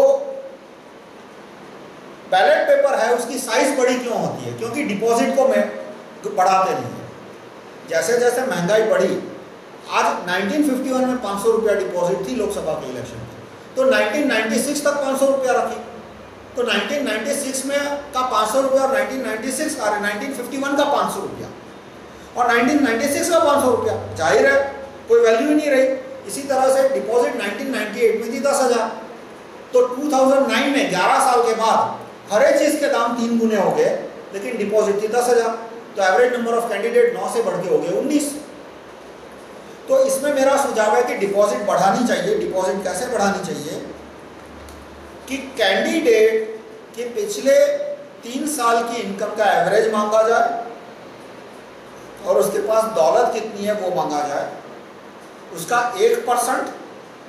बैलेट पेपर है उसकी साइज बड़ी क्यों होती है, क्योंकि डिपॉजिट को मैं बढ़ाते नहीं है। जैसे जैसे महंगाई बढ़ी, आज नाइनटीन फिफ्टी वन में पाँच सौ रुपया डिपॉजिट थी लोकसभा के इलेक्शन में, तो नाइनटीन नाइंटी सिक्स तक पाँच सौ रुपया रखी, तो नाइनटीन नाइंटी सिक्स में का पाँच सौ रुपया और नाइनटीन नाइंटी सिक्स आ रहे नाइनटीन फिफ्टी वन का पाँच सौ रुपया और नाइनटीन नाइंटी सिक्स का पाँच सौ रुपया, जाहिर है कोई वैल्यू ही नहीं रही। इसी तरह से डिपॉजिट नाइनटीन नाइंटी एट में थी दस हज़ार, तो टू थाउजेंड नाइन में ग्यारह साल के बाद हर एक चीज़ के दाम तीन गुने हो गए, लेकिन डिपॉजिट थी दस हज़ार, तो एवरेज नंबर ऑफ कैंडिडेट नौ से बढ़ के हो गए उन्नीस। तो इसमें मेरा सुझाव है कि डिपॉजिट बढ़ानी चाहिए। डिपॉजिट कैसे बढ़ानी चाहिए कि कैंडिडेट के पिछले तीन साल की इनकम का एवरेज मांगा जाए और उसके पास दौलत कितनी है वो मांगा जाए, उसका एक परसेंट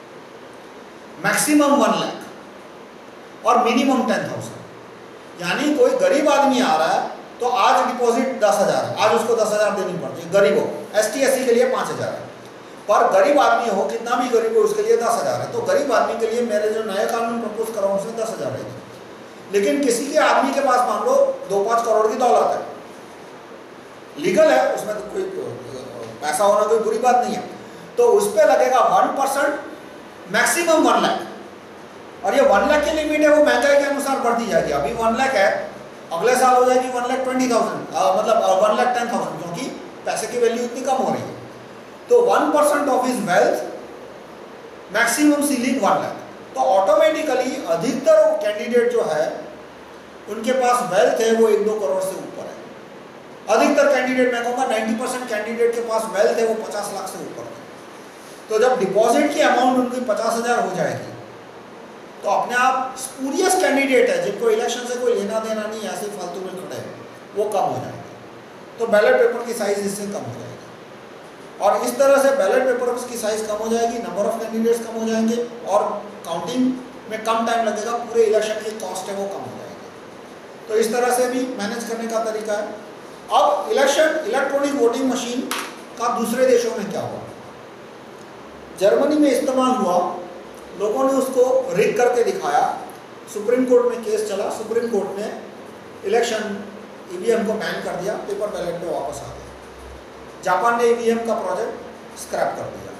मैक्सिमम वन लाख और मिनिमम टेन थाउजेंड। यानी कोई गरीब आदमी आ रहा है तो आज डिपॉजिट दस हज़ार है, आज उसको दस हज़ार देनी पड़ती है। गरीब हो, एस टी एस सी के लिए पाँच हज़ार है, पर गरीब आदमी हो, कितना भी गरीब हो, उसके लिए दस हज़ार है। तो गरीब आदमी के लिए मेरे जो नए कानून प्रपोज कर रहा हूँ उसमें दस हज़ार रहेगी। लेकिन किसी के आदमी के पास मान लो दो पाँच करोड़ की दौलत है, लीगल है, उसमें तो कोई पैसा होना कोई बुरी बात नहीं है, तो उस पर लगेगा one percent maximum one lakh. और ये वन लाख की लिमिट है वो महंगाई के अनुसार बढ़ती जाएगी। अभी वन लाख है, अगले साल हो जाएगी वन लाख ट्वेंटी थाउजेंड, मतलब वन लाख टेन थाउजेंड, क्योंकि पैसे की वैल्यू इतनी कम हो रही है। तो one percent of his wealth, maximum ceiling one lakh. तो ऑटोमेटिकली अधिकतर कैंडिडेट जो है उनके पास वेल्थ है वो एक दो करोड़ से ऊपर है। अधिकतर कैंडिडेट, मैं कहूँगा नाइन्टी परसेंट कैंडिडेट के पास वेल्थ है वो पचास लाख से ऊपर है। तो जब डिपॉजिट की अमाउंट उनकी पचास हज़ार हो जाएगी तो अपने आप स्पूरियस कैंडिडेट है जिनको इलेक्शन से कोई लेना देना नहीं, ऐसे फालतू में खड़े हैं, वो कम हो जाएंगे। तो बैलेट पेपर की साइज इससे कम हो जाएगी और इस तरह से बैलेट पेपर की साइज कम हो जाएगी, नंबर ऑफ कैंडिडेट्स कम हो जाएंगे और काउंटिंग में कम टाइम लगेगा, पूरे इलेक्शन की कॉस्ट है वो कम हो जाएगी। तो इस तरह से भी मैनेज करने का तरीका है। अब इलेक्शन इलेक्ट्रॉनिक वोटिंग मशीन का दूसरे देशों में क्या हुआ? जर्मनी में इस्तेमाल हुआ, लोगों ने उसको रिग करके दिखाया, सुप्रीम कोर्ट में केस चला, सुप्रीम कोर्ट ने इलेक्शन ईवीएम को बैन कर दिया, पेपर बैलेट पे वापस आ गया। जापान ने ईवीएम का प्रोजेक्ट स्क्रैप कर दिया।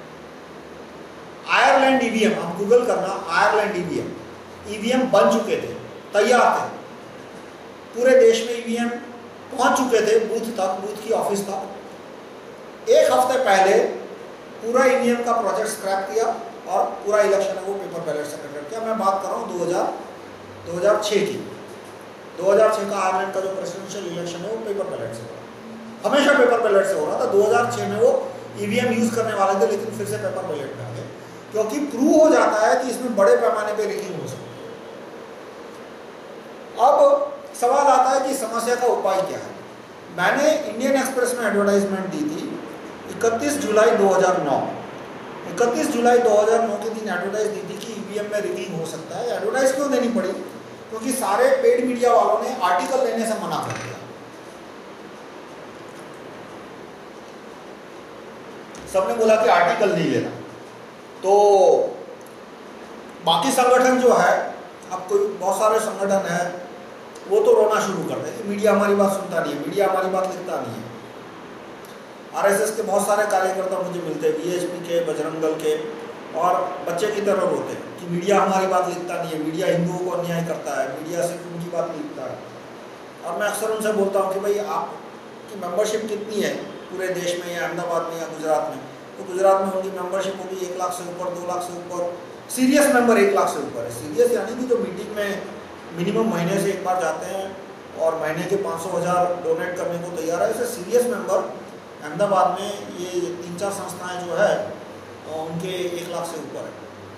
आयरलैंड ईवीएम, हम गूगल करना, आयरलैंड ईवीएम, ईवीएम बन चुके थे, तैयार थे, पूरे देश में ईवीएम पहुंच चुके थे, बूथ तक, बूथ की ऑफिस तक। एक हफ्ते पहले पूरा ईवीएम का प्रोजेक्ट स्क्रैप किया और पूरा इलेक्शन है वो पेपर बैलेट से कंडक्ट किया। मैं बात कर रहा हूँ दो हज़ार दो हज़ार छह की। दो हज़ार छह का आयरलैंड का जो प्रेसिडेंशियल इलेक्शन है वो पेपर बैलेट से हो रहा, हमेशा पेपर बैलेट से हो रहा था। दो हज़ार छह में वो ईवीएम यूज करने वाले थे, लेकिन फिर से पेपर बैलेट में आ गए, क्योंकि प्रूव हो जाता है कि इसमें बड़े पैमाने पर रिगिंग हो सकती है। अब सवाल आता है कि समस्या का उपाय क्या है। मैंने इंडियन एक्सप्रेस में एडवर्टाइजमेंट दी थी इकतीस जुलाई दो हज़ार नौ। इकतीस जुलाई दो हज़ार नौ के दिन एडवर्टाइज दी थी कि ईवीएम में रिगिंग हो सकता है। एडवर्टाइज क्यों देनी पड़ी? क्योंकि सारे पेड मीडिया वालों ने आर्टिकल लेने से मना कर दिया। सबने बोला कि आर्टिकल नहीं लेना। तो बाकी संगठन जो है, अब कोई बहुत सारे संगठन है, वो तो रोना शुरू कर दे कि मीडिया हमारी बात सुनता नहीं है, मीडिया हमारी बात लिखता नहीं है। आरएसएस के बहुत सारे कार्यकर्ता मुझे मिलते हैं, वीएचपी के, बजरंग दल के, और बच्चे की तरह रोते हैं कि मीडिया हमारी बात लिखता नहीं है, मीडिया हिंदुओं को अन्याय करता है, मीडिया सिर्फ उनकी बात लिखता है। और मैं अक्सर उनसे बोलता हूँ कि भाई आपकी मेंबरशिप कितनी है पूरे देश में, या अहमदाबाद में या गुजरात में? तो गुजरात में उनकी मेंबरशिप होगी एक लाख से ऊपर, दो लाख से ऊपर। सीरियस मेंबर एक लाख से ऊपर है। सीरियस यानी कि जो मीटिंग में मिनिमम महीने से एक बार जाते हैं और महीने के पाँच सौ हज़ार डोनेट करने को तैयार है, ऐसे सीरियस मेंबर अहमदाबाद में ये तीन चार संस्थाएं जो है उनके एक लाख से ऊपर है।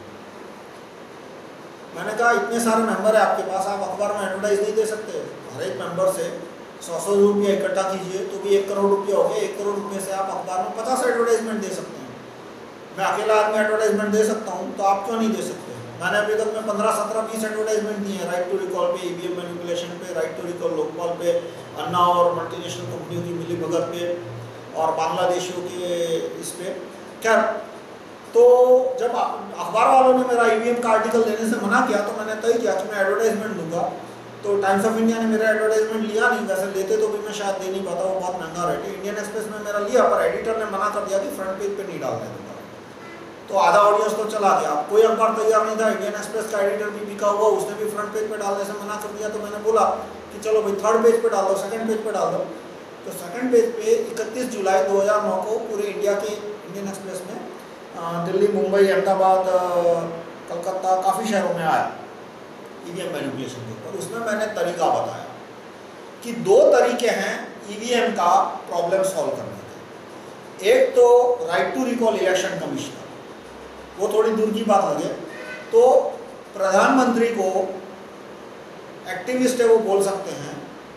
मैंने कहा इतने सारे मेंबर है आपके पास, आप अखबार में एडवर्टाइज नहीं दे सकते? हर एक मेंबर से सौ सौ रुपया इकट्ठा कीजिए तो भी एक करोड़ रुपया हो गया। एक करोड़ रुपये से आप अखबार में पचास एडवर्टाइजमेंट दे सकते हैं। मैं अकेला आदमी एडवर्टाइजमेंट दे सकता हूँ, तो आप क्यों नहीं दे सकते? मैंने अभी तक में पंद्रह सत्रह बीस एडवर्टाइजमेंट दी है, राइट टू रिकॉल पे, ईवीएम मैनिपुलेशन पे, राइट टू रिकॉल लोकपाल पे, अन्ना और मल्टीनेशनल कंपनियों की मिली भगत पे, और बांग्लादेशियों के इस पे। क्या तो जब अखबार वालों ने मेरा ईवीएम का आर्टिकल लेने से मना किया तो मैंने तय किया कि मैं एडवर्टाइजमेंट दूंगा। तो टाइम्स ऑफ इंडिया ने मेरा एडवर्टाइजमेंट लिया नहीं, वैसे लेते तो भी मैं शायद दे नहीं पाता, वो बहुत महंगा रेट है। इंडियन एक्सप्रेस में मेरा लिया, पर एडिटर ने मना कर दिया कि फ्रंट पेज पे नहीं डालने दूंगा। तो आधा ऑडियंस तो चला गया, कोई अखबार तैयार नहीं था। इंडियन एक्सप्रेस का एडिटर भी बिका हुआ, उसने भी फ्रंट पेज पे डालने से मना कर दिया। तो मैंने बोला कि चलो भाई थर्ड पेज पे डाल दो, सेकंड पेज पे डाल दो। तो सेकंड पेज पे इकतीस जुलाई दो हज़ार नौ को पूरे इंडिया के इंडियन एक्सप्रेस में दिल्ली, मुंबई, अहमदाबाद, कलकत्ता, काफ़ी शहरों में आया ईवीएम मैनिपुलेशन के ऊपर। उसमें मैंने तरीका बताया कि दो तरीके हैं ईवीएम का प्रॉब्लम सॉल्व करने के। एक तो right to recall election commissioner, वो थोड़ी दूर की बात लगे तो प्रधानमंत्री को, एक्टिविस्ट है वो, बोल सकते हैं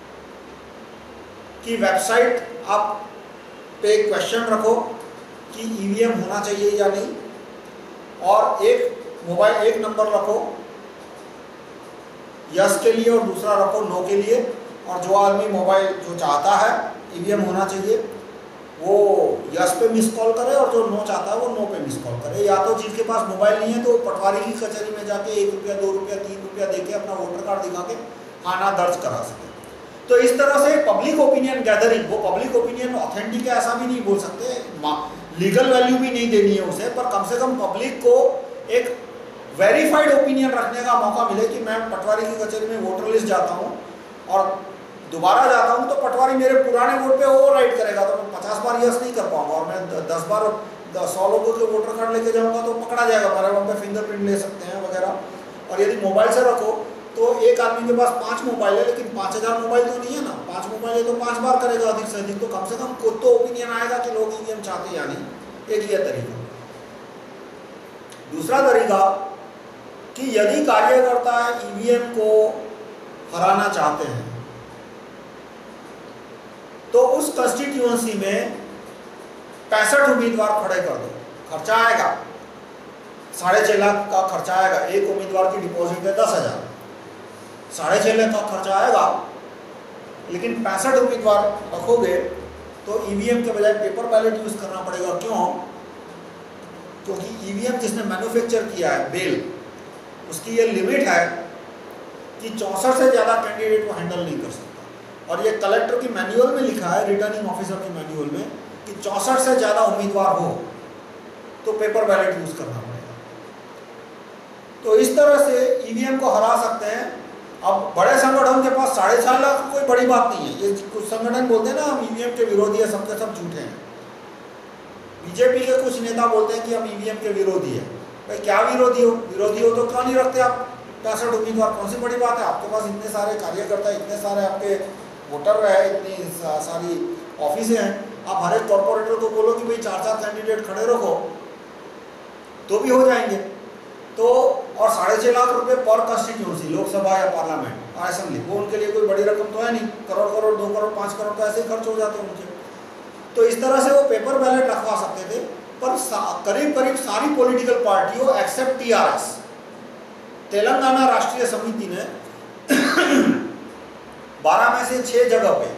कि वेबसाइट आप पे क्वेश्चन रखो कि ईवीएम होना चाहिए या नहीं, और एक मोबाइल एक नंबर रखो यस के लिए और दूसरा रखो नो के लिए, और जो आदमी मोबाइल जो चाहता है ईवीएम होना चाहिए वो यस पे मिस कॉल करे, और जो नो चाहता है वो नो पे मिस कॉल करे। या तो जिनके पास मोबाइल नहीं है तो पटवारी की कचहरी में जाके एक रुपया दो रुपया तीन रुपया देके अपना वोटर कार्ड दिखा के आना दर्ज करा सके। तो इस तरह से पब्लिक ओपिनियन गैदरिंग, वो पब्लिक ओपिनियन ऑथेंटिक है ऐसा भी नहीं बोल सकते, लीगल वैल्यू भी नहीं देनी है उसे, पर कम से कम पब्लिक को एक वेरीफाइड ओपिनियन रखने का मौका मिले कि मैं पटवारी की कचहरी में वोटर लिस्ट जाता हूँ और दोबारा जाता हूँ तो पटवारी मेरे पुराने वोट पे ओवर राइट करेगा, तो मैं पचास बार यस नहीं कर पाऊंगा, और मैं दस बार सौ लोगों के वोटर कार्ड लेके जाऊंगा तो पकड़ा जाएगा, मेरे वहाँ पे फिंगरप्रिंट ले सकते हैं वगैरह। और यदि मोबाइल से रखो तो एक आदमी के पास पांच मोबाइल है, लेकिन पांच हजार मोबाइल तो नहीं है ना, पांच मोबाइल है तो पांच बार करेगा अधिक से अधिक, तो कम से कम खुद तो ओपिनियन आएगा कि लोग ईवीएम चाहते या नहीं। एक ये तरीका। दूसरा तरीका कि यदि कार्यकर्ता ईवीएम को हराना चाहते हैं तो उस कंस्टिट्यूएंसी में पैंसठ उम्मीदवार खड़े कर दो, खर्चा आएगा साढ़े छह लाख का खर्चा आएगा, एक उम्मीदवार की डिपॉजिट है दस हजार, साढ़े छह लाख का खर्चा आएगा, लेकिन पैंसठ उम्मीदवार रखोगे तो ईवीएम के बजाय पेपर बैलेट यूज करना पड़ेगा। क्यों? क्योंकि ईवीएम जिसने मैन्युफैक्चर किया है बेल, उसकी ये लिमिट है कि चौंसठ से ज़्यादा कैंडिडेट को हैंडल नहीं कर सकता, और ये कलेक्टर की मैनुअल में लिखा है, रिटर्निंग ऑफिसर की मैनुअल में, कि चौंसठ से ज़्यादा उम्मीदवार हो तो पेपर बैलेट यूज करना पड़ेगा। तो इस तरह से ईवीएम को हरा सकते हैं। अब बड़े संगठन के पास साढ़े चार लाख कोई बड़ी बात नहीं है। ये कुछ संगठन बोलते हैं ना हम ईवीएम के विरोधी है, सबके सब झूठे हैं। बीजेपी के कुछ नेता बोलते हैं कि हम ईवीएम के विरोधी है। भाई क्या विरोधी हो? विरोधी हो तो क्यों नहीं रखते आप पैंसठ उम्मीदवार? कौन सी बड़ी बात है? आपके पास इतने सारे कार्यकर्ता, इतने सारे आपके वोटर है, इतनी सारी ऑफिसें हैं, आप हर एक कॉर्पोरेटर को बोलो कि भाई चार चार कैंडिडेट खड़े रखो तो भी हो जाएंगे। तो और साढ़े छः लाख रुपए पर कॉन्स्टिट्यूंसी, लोकसभा या पार्लियामेंट और असेंबली, वो उनके लिए कोई बड़ी रकम तो है नहीं। करोड़ करोड़ दो करोड़ पाँच करोड़ तो ऐसे ही खर्च हो जाते हैं उनके। तो इस तरह से वो पेपर बैलेट रखवा सकते थे, पर करीब करीब सारी पॉलिटिकल पार्टियों एक्सेप्ट टीआरएस, तेलंगाना राष्ट्रीय समिति ने बारह में से छह जगह पे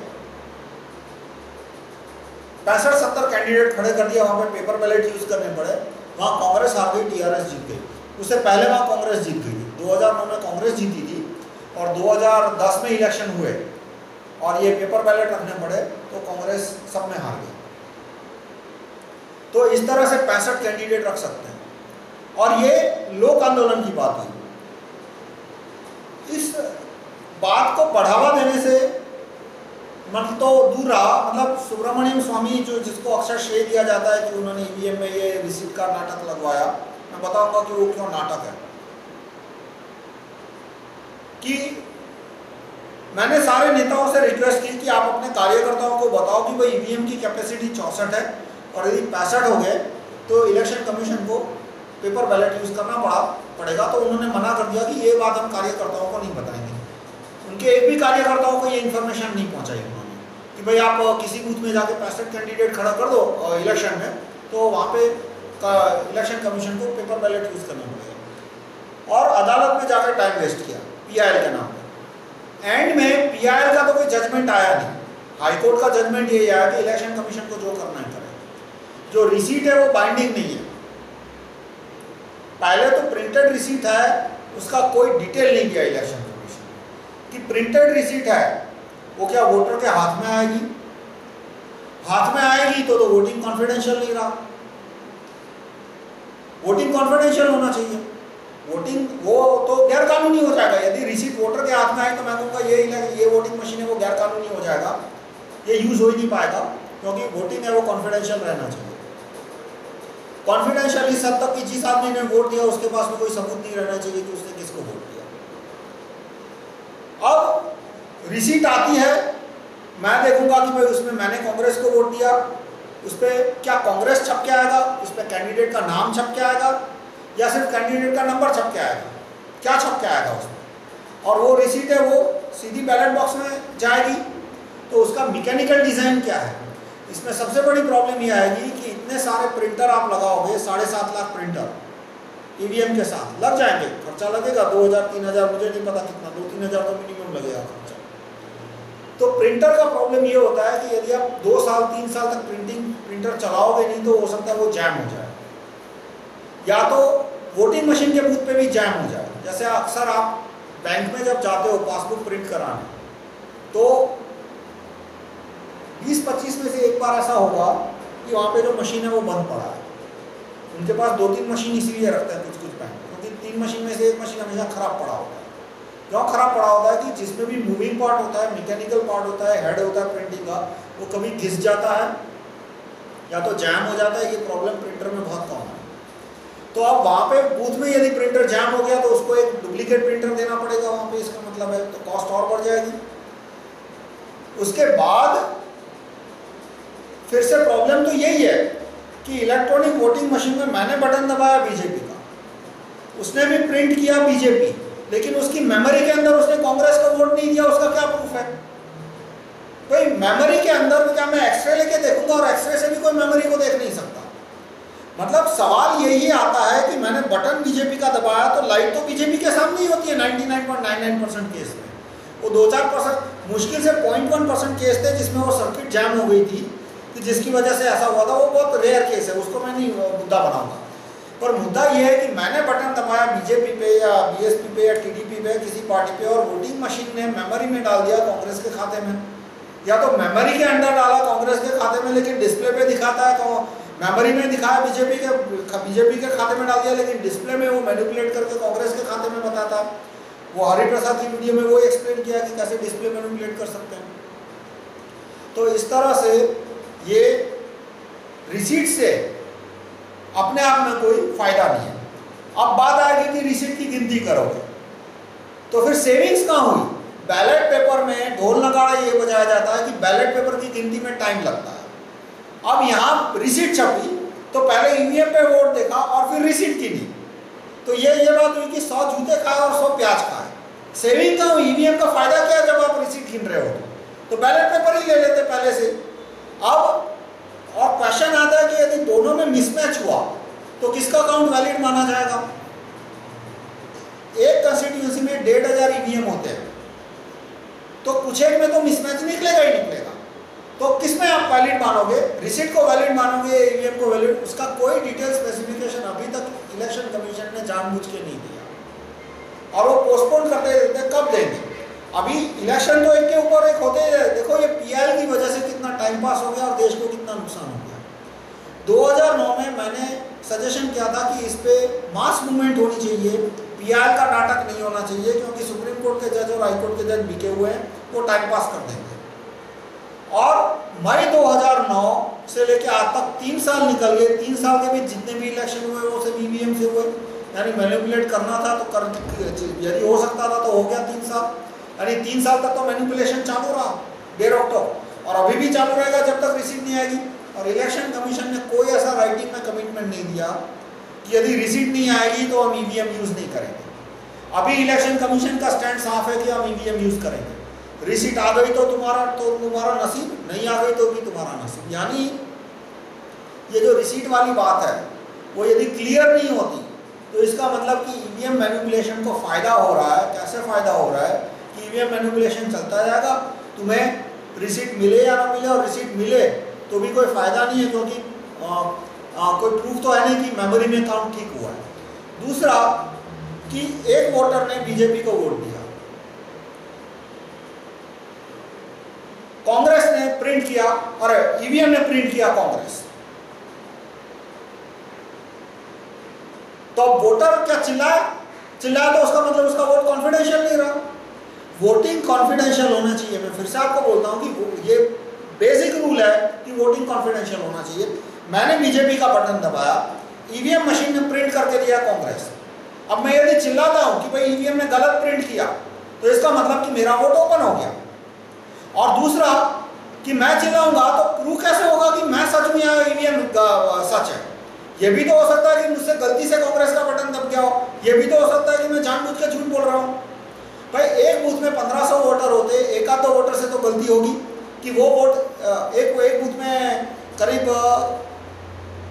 पैंसठ सत्तर कैंडिडेट खड़े कर दिया। वहां पे पेपर बैलेट यूज करने पड़े। वहां कांग्रेस हार गई, टीआरएस जीत गई। उससे पहले वहां कांग्रेस जीत गई थी, दो हज़ार नौ में कांग्रेस जीती थी, और दो हज़ार दस में इलेक्शन हुए और ये पेपर बैलेट रखने पड़े तो कांग्रेस सब में हार गई। तो इस तरह से पैंसठ कैंडिडेट रख सकते हैं, और ये लोक आंदोलन की बात हुई। इस बात को बढ़ावा देने से मन तो दूर रहा। मतलब सुब्रमण्यम स्वामी, जो जिसको अक्सर श्रेय दिया जाता है कि उन्होंने ईवीएम में ये रिसीट का नाटक लगवाया, मैं बताऊंगा कि वो क्यों नाटक है। कि मैंने सारे नेताओं से रिक्वेस्ट की कि आप अपने कार्यकर्ताओं को बताओ कि भाई ईवीएम की कैपेसिटी चौंसठ है, और यदि पैंसठ हो गए तो इलेक्शन कमीशन को पेपर बैलेट यूज करना पड़ा पड़ेगा। तो उन्होंने मना कर दिया कि ये बात हम कार्यकर्ताओं को नहीं बताएंगे। उनके एक भी कार्यकर्ताओं को ये इन्फॉर्मेशन नहीं पहुंचाई उन्होंने कि भाई आप किसी बूथ में जाके पैंसठ कैंडिडेट खड़ा कर दो इलेक्शन में, तो वहाँ पे इलेक्शन कमीशन को पेपर बैलेट यूज करना पड़ेगा। और अदालत में जाकर टाइम वेस्ट किया पीआईएल के नाम पर। एंड में पीआईएल का तो कोई जजमेंट आया नहीं। हाईकोर्ट का जजमेंट ये आया कि इलेक्शन कमीशन को जो करना है करे। जो रिसीट है वो बाइंडिंग नहीं है। पहले तो प्रिंटेड रिसीट है, उसका कोई डिटेल नहीं दिया इलेक्शन कमीशन कि प्रिंटेड रिसीट है वो क्या वोटर के हाथ में आएगी? हाथ में आएगी तो तो वोटिंग कॉन्फिडेंशियल नहीं रहा। वोटिंग कॉन्फिडेंशियल होना चाहिए। वोटिंग वो तो गैर कानूनी हो जाएगा। यदि रिसीट वोटर के हाथ में आए तो मैं कहूँगा ये ये वोटिंग मशीन है वो गैर कानूनी हो जाएगा, ये यूज हो ही नहीं पाएगा, क्योंकि वोटिंग है वो कॉन्फिडेंशियल रहना चाहिए। कॉन्फिडेंशियल इस हद तक कि जिस आदमी ने वोट दिया उसके पास में कोई सबूत नहीं रहना चाहिए कि उसने किसको वोट दिया। अब रिसीट आती है, मैं देखूंगा कि भाई उसमें मैंने कांग्रेस को वोट दिया, उस पर क्या कांग्रेस छप के आएगा, उस पर कैंडिडेट का नाम छप के आएगा, या सिर्फ कैंडिडेट का नंबर छप के आएगा? क्या छप के आएगा उसमें? और वो रिसीट है वो सीधी बैलेट बॉक्स में जाएगी। तो उसका मैकेनिकल डिजाइन क्या है? इसमें सबसे बड़ी प्रॉब्लम ये आएगी कि इतने सारे प्रिंटर आप लगाओगे, साढ़े सात लाख प्रिंटर, ईवीएम के साथ लग जाएंगे, खर्चा लगेगा दो हज़ार तीन हज़ार, मुझे नहीं पता कितना, दो तीन हज़ार तो मिनिमम लगेगा खर्चा। तो प्रिंटर का प्रॉब्लम ये होता है कि यदि आप दो साल तीन साल तक प्रिंटिंग प्रिंटर चलाओगे नहीं तो हो सकता है वो जैम हो जाए, या तो वोटिंग मशीन के बूथ पे भी जैम हो जाए। जैसे अक्सर आप बैंक में जब जाते हो पासबुक प्रिंट कराने, तो बीस पच्चीस में से एक बार ऐसा होगा कि वहाँ पे जो मशीन है वो बंद पड़ा है। उनके पास दो तीन मशीन इसीलिए रखते हैं कुछ कुछ बैंक, क्योंकि तीन मशीन में से एक मशीन हमेशा खराब पड़ा होता है। क्यों खराब पड़ा होता है कि जिसमें भी मूविंग पार्ट होता है, मैकेनिकल पार्ट होता है, हेड होता है प्रिंटिंग का, वो कभी घिस जाता है या तो जैम हो जाता है। ये प्रॉब्लम प्रिंटर में बहुत कम है। तो अब वहाँ पे बूथ में यदि प्रिंटर जैम हो गया तो उसको एक डुप्लीकेट प्रिंटर देना पड़ेगा वहाँ पे, इसका मतलब है तो कॉस्ट और बढ़ जाएगी। उसके बाद फिर से प्रॉब्लम तो यही है कि इलेक्ट्रॉनिक वोटिंग मशीन में मैंने बटन दबाया बीजेपी का, उसने भी प्रिंट किया बीजेपी, लेकिन उसकी मेमोरी के अंदर उसने कांग्रेस का वोट नहीं दिया, उसका क्या प्रूफ है? भाई मेमोरी के अंदर क्या मैं एक्सरे लेके देखूंगा और एक्सरे से भी कोई मेमोरी को देख नहीं सकता। मतलब सवाल यही आता है कि मैंने बटन बीजेपी का दबाया तो लाइट तो बीजेपी के सामने ही होती है निन्यानवे point nine nine percent case में। वो दो चार परसेंट मुश्किल से पॉइंट वन परसेंट केस थे जिसमें वो सर्किट जैम हो गई थी, कि जिसकी वजह से ऐसा हुआ था। वो बहुत रेयर केस है, उसको मैं नहीं मुद्दा बनाऊंगा। पर मुद्दा यह है कि मैंने बटन दबाया बीजेपी पे या बीएसपी पे या टीडीपी पे किसी पार्टी पे, और वोटिंग मशीन ने मेमोरी में डाल दिया कांग्रेस के खाते में, या तो मेमोरी के अंदर डाला कांग्रेस के खाते में लेकिन डिस्प्ले पे दिखाता है, मेमोरी में दिखाया बीजेपी के बीजेपी के खाते में डाल दिया लेकिन डिस्प्ले में वो मैनिपुलेट करके कांग्रेस के खाते में बताता है। वो हरिप्रसाद की वीडियो में वो एक्सप्लेन किया कि कैसे डिस्प्ले मैनिपुलेट कर सकते हैं। तो इस तरह से ये रिसीट से अपने आप में कोई फायदा नहीं है। अब बात आएगी कि रिसीट की गिनती करोगे तो फिर सेविंग्स कहाँ हुई? बैलेट पेपर में ढोल नगाड़ा ये बजाया जाता है कि बैलेट पेपर की गिनती में टाइम लगता है। अब यहाँ रिसीट छपी तो पहले ईवीएम पे वोट देखा और फिर रिसीट गिनी, तो ये ये बात हुई कि सौ जूते खाए और सौ प्याज खाए। सेविंग का ईवीएम का फायदा क्या जब आप रिसीट गिन रहे हो? तो बैलेट पेपर ही ले लेते पहले से। अब और क्वेश्चन आता है कि यदि दोनों में मिसमैच हुआ तो किसका अकाउंट वैलिड माना जाएगा? एक कंस्टिट्यूएंसी में डेढ़ हजार ईवीएम होते हैं, तो कुछ एक में तो मिसमैच निकलेगा ही निकलेगा। तो किसमें आप वैलिड मानोगे? रिसीट को वैलिड मानोगे, ईवीएम को वैलिड? उसका कोई डिटेल स्पेसिफिकेशन अभी तक इलेक्शन कमीशन ने जानबूझ के नहीं दिया, और वो पोस्टपोन करते रहते कब देंगे। अभी इलेक्शन तो एक के ऊपर एक होते हैं। देखो ये पीआईएल की वजह से कितना टाइम पास हो गया और देश को कितना नुकसान हो गया। दो हज़ार नौ में मैंने सजेशन किया था कि इस पे मास मूवमेंट होनी चाहिए, पीआईएल का नाटक नहीं होना चाहिए, क्योंकि सुप्रीम कोर्ट के जज और हाई कोर्ट के जज बिके हुए हैं, वो टाइम पास कर देंगे। और मई दो हज़ार नौ से लेकर आज तक तीन साल निकल गए। तीन साल के बीच जितने भी इलेक्शन हुए वो सब ईवीएम से हुए, यानी मैनिपुलेट करना था तो कर, यदि हो सकता था तो हो गया तीन साल। यानी तीन साल तक तो मैनिपुलेशन चालू रहा डेढ़ ऑक्टोबर, और अभी भी चालू रहेगा जब तक रिसीट नहीं आएगी। और इलेक्शन कमीशन ने कोई ऐसा राइटिंग में कमिटमेंट नहीं दिया कि यदि रिसीट नहीं आएगी तो हम ईवीएम यूज नहीं करेंगे। अभी इलेक्शन कमीशन का स्टैंड साफ है कि हम ईवीएम यूज करेंगे। रिसीट आ गई तो तुम्हारा तो तुम्हारा नसीब, नहीं आ गई तो भी तुम्हारा नसीब। यानी ये जो रिसीट वाली बात है वो यदि क्लियर नहीं होती तो इसका मतलब कि ईवीएम मैनिपुलेशन को फायदा हो रहा है। कैसे फायदा हो रहा है कि ईवीएम मैनिपुलेशन चलता जाएगा, तुम्हें रिसीट मिले या ना मिले, और रिसीट मिले तो भी कोई फायदा नहीं है, क्योंकि आ, आ, कोई प्रूफ तो है नहीं कि मेमोरी में काउंट ठीक हुआ है। दूसरा कि एक वोटर ने बीजेपी को वोट दिया, कांग्रेस ने प्रिंट किया और ईवीएम ने प्रिंट किया कांग्रेस, तो वोटर क्या चिल्लाए? चिल्लाए तो उसका मतलब उसका वोट कॉन्फिडेंशियल नहीं रहा। वोटिंग कॉन्फिडेंशियल होना चाहिए। मैं फिर से आपको बोलता हूं कि ये बेसिक रूल है कि वोटिंग कॉन्फिडेंशियल होना चाहिए। मैंने बीजेपी का बटन दबाया, ईवीएम मशीन ने प्रिंट करके दिया कांग्रेस। अब मैं यदि चिल्लाता हूं कि भाई ईवीएम ने गलत प्रिंट किया, तो इसका मतलब कि मेरा वोट ओपन हो गया। और दूसरा कि मैं चिल्लाऊंगा तो प्रूफ कैसे होगा कि मैं सच में ईवीएम सच है? ये भी तो हो सकता है कि मुझसे गलती से कांग्रेस का बटन दब गया हो, ये भी तो हो सकता है कि मैं जानबूझ के झूठ बोल रहा हूँ। भाई एक बूथ में पंद्रह सौ वोटर होते, एक आध दो वोटर से तो गलती होगी कि वो वोट एक एक बूथ में करीब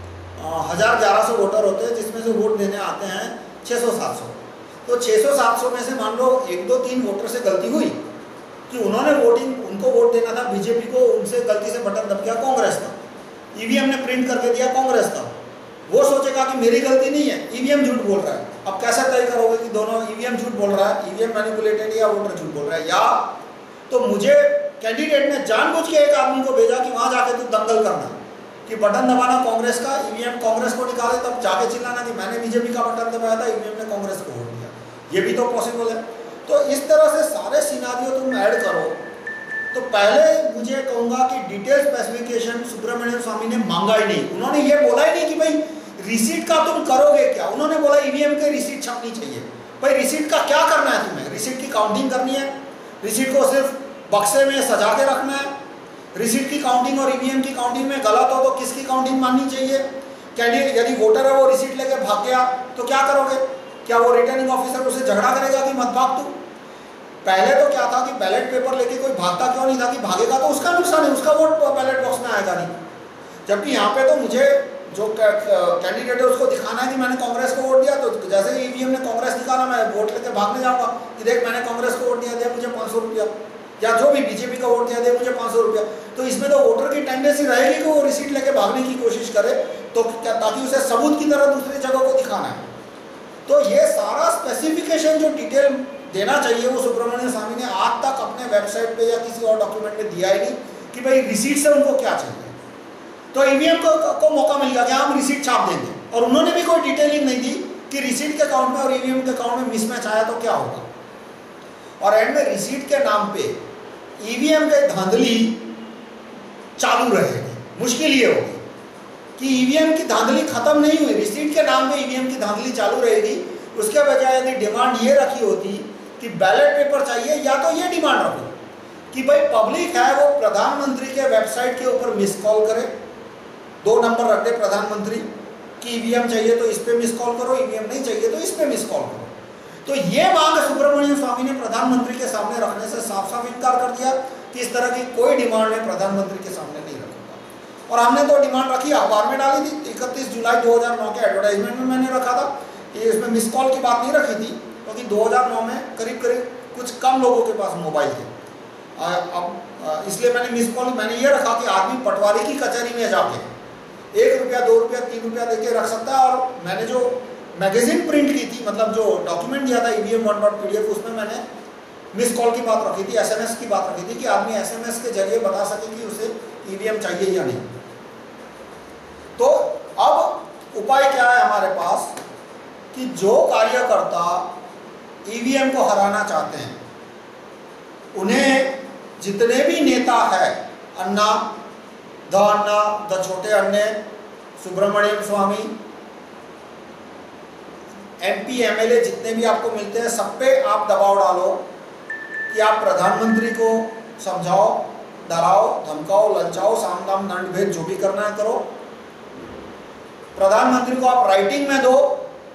हज़ार ग्यारह सौ वोटर होते हैं जिसमें से वोट देने आते हैं छः सौ सात सौ। तो छः सौ सात सौ में से मान लो एक दो तीन वोटर से गलती हुई कि उन्होंने वोटिंग उनको वोट देना था बीजेपी को, उनसे गलती से बटन दब गया कांग्रेस का, ईवीएम ने प्रिंट करके दिया कांग्रेस का, वो सोचेगा कि मेरी गलती नहीं है, ईवीएम झूठ बोल रहा है। अब कैसे तय करोगे कि दोनों ईवीएम झूठ बोल रहा है, ईवीएम मैनिपुलेटेड या वोटर झूठ बोल रहा है? या तो मुझे कैंडिडेट ने जानबूझ के एक आदमी को भेजा कि वहां जाके तू दंगल करना, कि बटन दबाना कांग्रेस का, ईवीएम कांग्रेस को निकाले, तब जाके चिल्लाना कि मैंने बीजेपी का बटन दबाया था, ईवीएम ने कांग्रेस को वोट दिया। ये भी तो पॉसिबल है। तो इस तरह से सारे सिनारियो तुम ऐड करो। तो पहले मुझे कहूंगा कि डिटेल स्पेसिफिकेशन सुब्रमण्यम स्वामी ने मांगा ही नहीं। उन्होंने ये बोला ही नहीं कि भाई रिसीट का तुम करोगे क्या, उन्होंने बोला ईवीएम के रिसीट छपनी चाहिए। भाई रिसीट का क्या करना है तुम्हें? रिसीट की काउंटिंग करनी है, रिसीट को सिर्फ बक्से में सजा के रखना है, रिसीट की काउंटिंग और ईवीएम की काउंटिंग में गलत हो तो किसकी काउंटिंग माननी चाहिए? कैंडिडेट यदि वोटर है वो रिसीट लेके भाग गया तो क्या करोगे? क्या वो रिटर्निंग ऑफिसर उसे झगड़ा करेगा कि मत भाग तू? पहले तो क्या था कि बैलेट पेपर लेके कोई भागता क्यों नहीं था कि भागेगा तो उसका नुकसान है, उसका वोट बैलेट बॉक्स में आएगा नहीं। जबकि यहाँ पे तो मुझे जो कैंडिडेट है उसको दिखाना है कि मैंने कांग्रेस को वोट दिया, तो जैसे ही ईवीएम ने कांग्रेस निकाला मैं वोट लेके भागने जाऊंगा कि देख मैंने कांग्रेस को वोट दिया, दिया मुझे पाँच सौ रुपया, या जो भी बीजेपी का वोट दिया दे मुझे पाँच सौ रुपया। तो इसमें तो वोटर की टेंडेंसी रहेगी कि वो रिसीट लेके भागने की कोशिश करे, तो क्या ताकि उसे सबूत की तरह दूसरी जगह को दिखाना है। तो ये सारा स्पेसिफिकेशन जो डिटेल देना चाहिए वो सुब्रमण्यम स्वामी ने आज तक अपने वेबसाइट पे या किसी और डॉक्यूमेंट में दिया ही नहीं कि भाई रिसीट से उनको क्या चाहिए। तो ईवीएम को, को मौका मिल गया कि हम रिसीट छाप देंगे, और उन्होंने भी कोई डिटेलिंग नहीं दी कि रिसीट के अकाउंट में और ईवीएम के अकाउंट में मिसमैच आया तो क्या होगा। और एंड में रिसीट के नाम पे ईवीएम के धांधली चालू रहेगी। मुश्किल ये होगी कि ईवीएम की धांधली खत्म नहीं हुई, रिसीट के नाम पे ईवीएम की धांधली चालू रहेगी। उसके बजाय यदि डिमांड ये रखी होती कि बैलेट पेपर चाहिए, या तो ये डिमांड रखो कि भाई पब्लिक है वो प्रधानमंत्री के वेबसाइट के ऊपर मिस कॉल करे, दो नंबर रख दे प्रधानमंत्री कि ईवीएम चाहिए तो इस पे मिस कॉल करो, ईवीएम नहीं चाहिए तो इस पे मिस कॉल करो। तो ये मांग सुब्रमण्यम स्वामी ने प्रधानमंत्री के सामने रखने से साफ साफ इनकार कर दिया कि इस तरह की कोई डिमांड मैं प्रधानमंत्री के सामने नहीं रखूंगा। और हमने तो डिमांड रखी, अखबार में डाली थी, इकतीस जुलाई दो हज़ार नौ के एडवर्टाइजमेंट में मैंने रखा था। ये इसमें मिस कॉल की बात नहीं रखी थी क्योंकि दो हज़ार नौ में करीब करीब कुछ कम लोगों के पास मोबाइल थे। अब इसलिए मैंने मिस कॉल मैंने ये रखा कि आदमी पटवारी की कचहरी में जाके एक रुपया दो रुपया तीन रुपया देके रख सकता है। और मैंने जो मैगजीन प्रिंट की थी, मतलब जो डॉक्यूमेंट दिया था ईवीएम वन डॉट पीडीएफ, उसमें मैंने मिस कॉल की बात रखी थी, एसएमएस की बात रखी थी कि आदमी एसएमएस के जरिए बता सके कि उसे ईवीएम चाहिए या नहीं। तो अब उपाय क्या है हमारे पास कि जो कार्यकर्ता ईवीएम को हराना चाहते हैं उन्हें जितने भी नेता है, अन्ना, द अन्ना, द छोटे अन्ने, सुब्रमण्यम स्वामी, एमपी एमएलए जितने भी आपको मिलते हैं, सब पे आप दबाव डालो कि आप प्रधानमंत्री को समझाओ, डराओ, धमकाओ, लंचाओ, साम दाम दंड भेद जो भी करना है करो। प्रधानमंत्री को आप राइटिंग में दो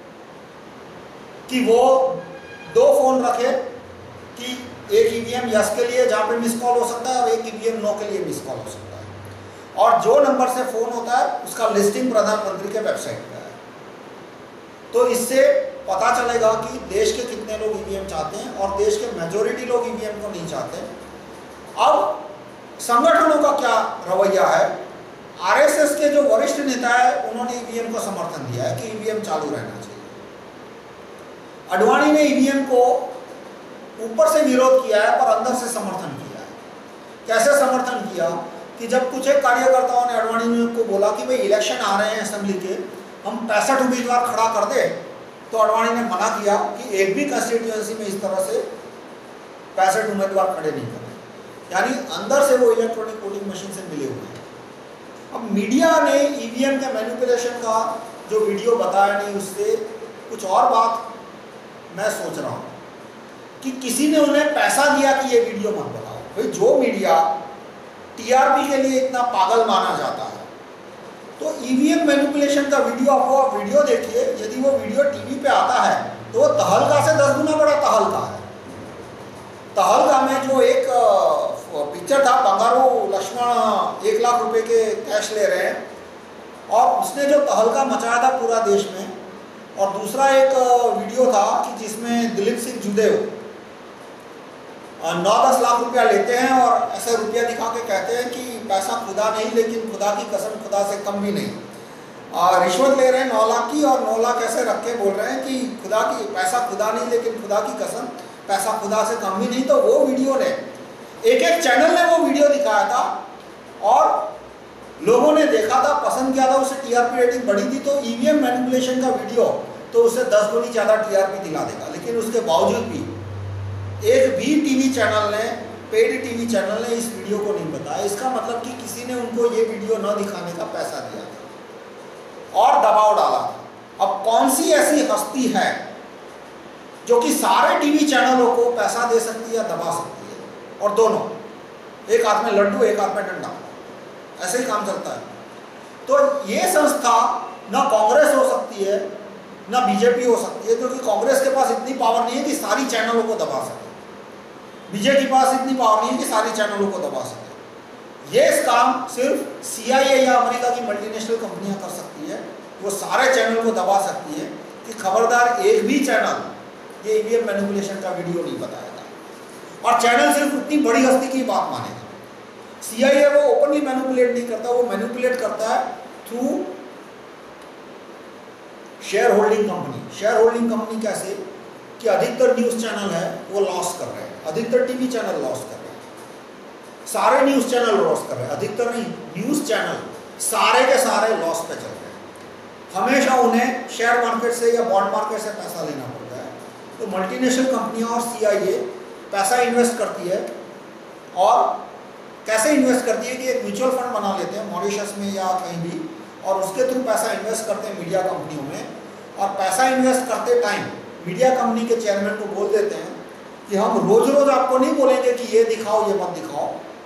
कि वो दो फोन रखे कि एक ईवीएम यस के लिए जहां पे मिस कॉल हो सकता है और एक ईवीएम नो के लिए मिस कॉल हो सकता है, और जो नंबर से फोन होता है उसका लिस्टिंग प्रधानमंत्री के वेबसाइट पे है। तो इससे पता चलेगा कि देश के कितने लोग ईवीएम चाहते हैं और देश के मेजोरिटी लोग ईवीएम को नहीं चाहते। अब संगठनों का क्या रवैया है? आरएसएस के जो वरिष्ठ नेता है उन्होंने ईवीएम को समर्थन दिया है कि ईवीएम चालू रहना चाहिए। अडवाणी ने ईवीएम को ऊपर से विरोध किया है पर अंदर से समर्थन किया है। कैसे समर्थन किया कि जब कुछ एक कार्यकर्ताओं ने अडवाणी को बोला कि भाई इलेक्शन आ रहे हैं असेंबली के, हम पैंसठ उम्मीदवार खड़ा कर दे, तो अडवाणी ने मना किया कि एक भी कंस्टिट्यूएंसी में इस तरह से पैंसठ उम्मीदवार खड़े नहीं करते, यानी अंदर से वो इलेक्ट्रॉनिक वोटिंग मशीन से मिले हुए हैं। अब मीडिया ने ईवीएम के मैनिपुलेशन का जो वीडियो बताया नहीं, उससे कुछ और बात मैं सोच रहा हूँ कि किसी ने उन्हें पैसा दिया कि ये वीडियो मत बताओ। भाई जो मीडिया टीआरपी के लिए इतना पागल माना जाता है, तो ईवीएम मैनिपुलेशन का वीडियो आप वो वीडियो देखिए, यदि वो वीडियो टीवी पे आता है तो वो तहलका से दस गुना बड़ा तहलका है। तहलका में जो एक पिक्चर था, बंगारू लक्ष्मण एक लाख रुपए के कैश ले रहे हैं, और उसने जो तहलका मचाया था पूरा देश में। और दूसरा एक वीडियो था कि जिसमें दिलीप सिंह जुदेव नौ दस लाख रुपया लेते हैं और ऐसे रुपया दिखा के कहते हैं कि पैसा खुदा नहीं, लेकिन खुदा की कसम खुदा से कम भी नहीं। आ, रिश्वत ले रहे हैं नौ लाख की, और नौ लाख ऐसे रख के बोल रहे हैं कि खुदा की पैसा खुदा नहीं, लेकिन खुदा की कसम पैसा खुदा से कम भी नहीं। तो वो वीडियो ने एक एक चैनल ने वो वीडियो दिखाया था और लोगों ने देखा था, पसंद किया था, उससे टीआरपी रेटिंग बढ़ी थी। तो ईवीएम मैनिपुलेशन का वीडियो तो उससे दस गुनी ज़्यादा टीआरपी दिला देगा। लेकिन उसके बावजूद भी एक भी टीवी चैनल ने, पेड टीवी चैनल ने इस वीडियो को नहीं बताया। इसका मतलब कि किसी ने उनको ये वीडियो न दिखाने का पैसा दिया था और दबाव डाला था। अब कौन सी ऐसी हस्ती है जो कि सारे टीवी चैनलों को पैसा दे सकती है या दबा सकती है? और दोनों, एक हाथ में लड्डू एक हाथ में डंडा, ऐसे ही काम चलता है। तो ये संस्था ना कांग्रेस हो सकती है ना बीजेपी हो सकती है, क्योंकि कांग्रेस के पास इतनी पावर नहीं है कि सारी चैनलों को दबा सके। बीजेपी के पास इतनी पावर नहीं है कि सारी चैनलों को दबा सके। ये इस काम सिर्फ सीआईए या अमेरिका की मल्टीनेशनल कंपनियां कर सकती है। वो सारे चैनल को दबा सकती है कि खबरदार एक भी चैनल ये ईवीएम मैनिपुलेशन का वीडियो नहीं बताएगा। और चैनल सिर्फ उतनी बड़ी हस्ती की बात मानेगा। सीआईए वो ओपनली मैनिपुलेट नहीं करता, वो मैनिपुलेट करता है through share holding company. Share holding company कैसे कि अधिकतर न्यूज चैनल है वो लॉस कर रहे हैं, अधिकतर टीवी चैनल लॉस कर रहे हैं, सारे न्यूज चैनल लॉस कर रहे हैं, अधिकतर नहीं, न्यूज चैनल सारे के सारे लॉस पे चल रहे हैं। हमेशा उन्हें शेयर मार्केट से या बॉन्ड मार्केट से पैसा लेना पड़ता है। तो मल्टीनेशनल कंपनियां और सीआईए पैसा इन्वेस्ट करती है, और कैसे इन्वेस्ट करती है कि एक म्यूचुअल फंड बना लेते हैं मॉरिशस में या कहीं भी, और उसके थ्रू पैसा इन्वेस्ट करते हैं मीडिया कंपनियों में। और पैसा इन्वेस्ट करते टाइम मीडिया कंपनी के चेयरमैन को बोल देते हैं कि हम रोज रोज आपको नहीं बोलेंगे कि ये दिखाओ ये मत दिखाओ,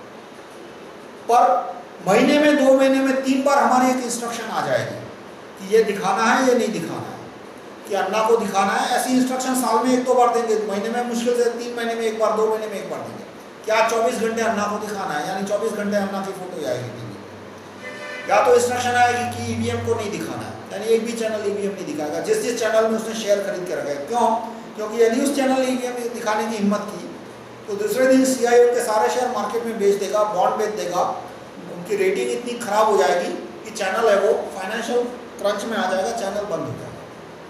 पर महीने में, दो महीने में तीन बार हमारी एक इंस्ट्रक्शन आ जाएगी कि ये दिखाना है ये नहीं दिखाना है, कि अन्ना को दिखाना है। ऐसी इंस्ट्रक्शन साल में एक दो बार देंगे, महीने में मुश्किल से तीन महीने में एक बार, दो महीने में एक बार देंगे। क्या चौबीस घंटे अन्ना को दिखाना है, यानी चौबीस घंटे अन्ना की फोटो आएगी टीवी। या तो इंस्ट्रक्शन आएगी कि ईवीएम को नहीं दिखाना है, यानी एक भी चैनल ईवीएम नहीं दिखाएगा जिस जिस चैनल में उसने शेयर खरीद के रखा है। क्यों? क्योंकि यदि उस चैनल ने ईवीएम दिखाने की हिम्मत की तो दूसरे दिन सीआईए के सारे शेयर मार्केट में बेच देगा, बॉन्ड बेच देगा, उनकी रेटिंग इतनी खराब हो जाएगी कि चैनल है वो फाइनेंशियल क्रंच में आ जाएगा, चैनल बंद हो जाएगा।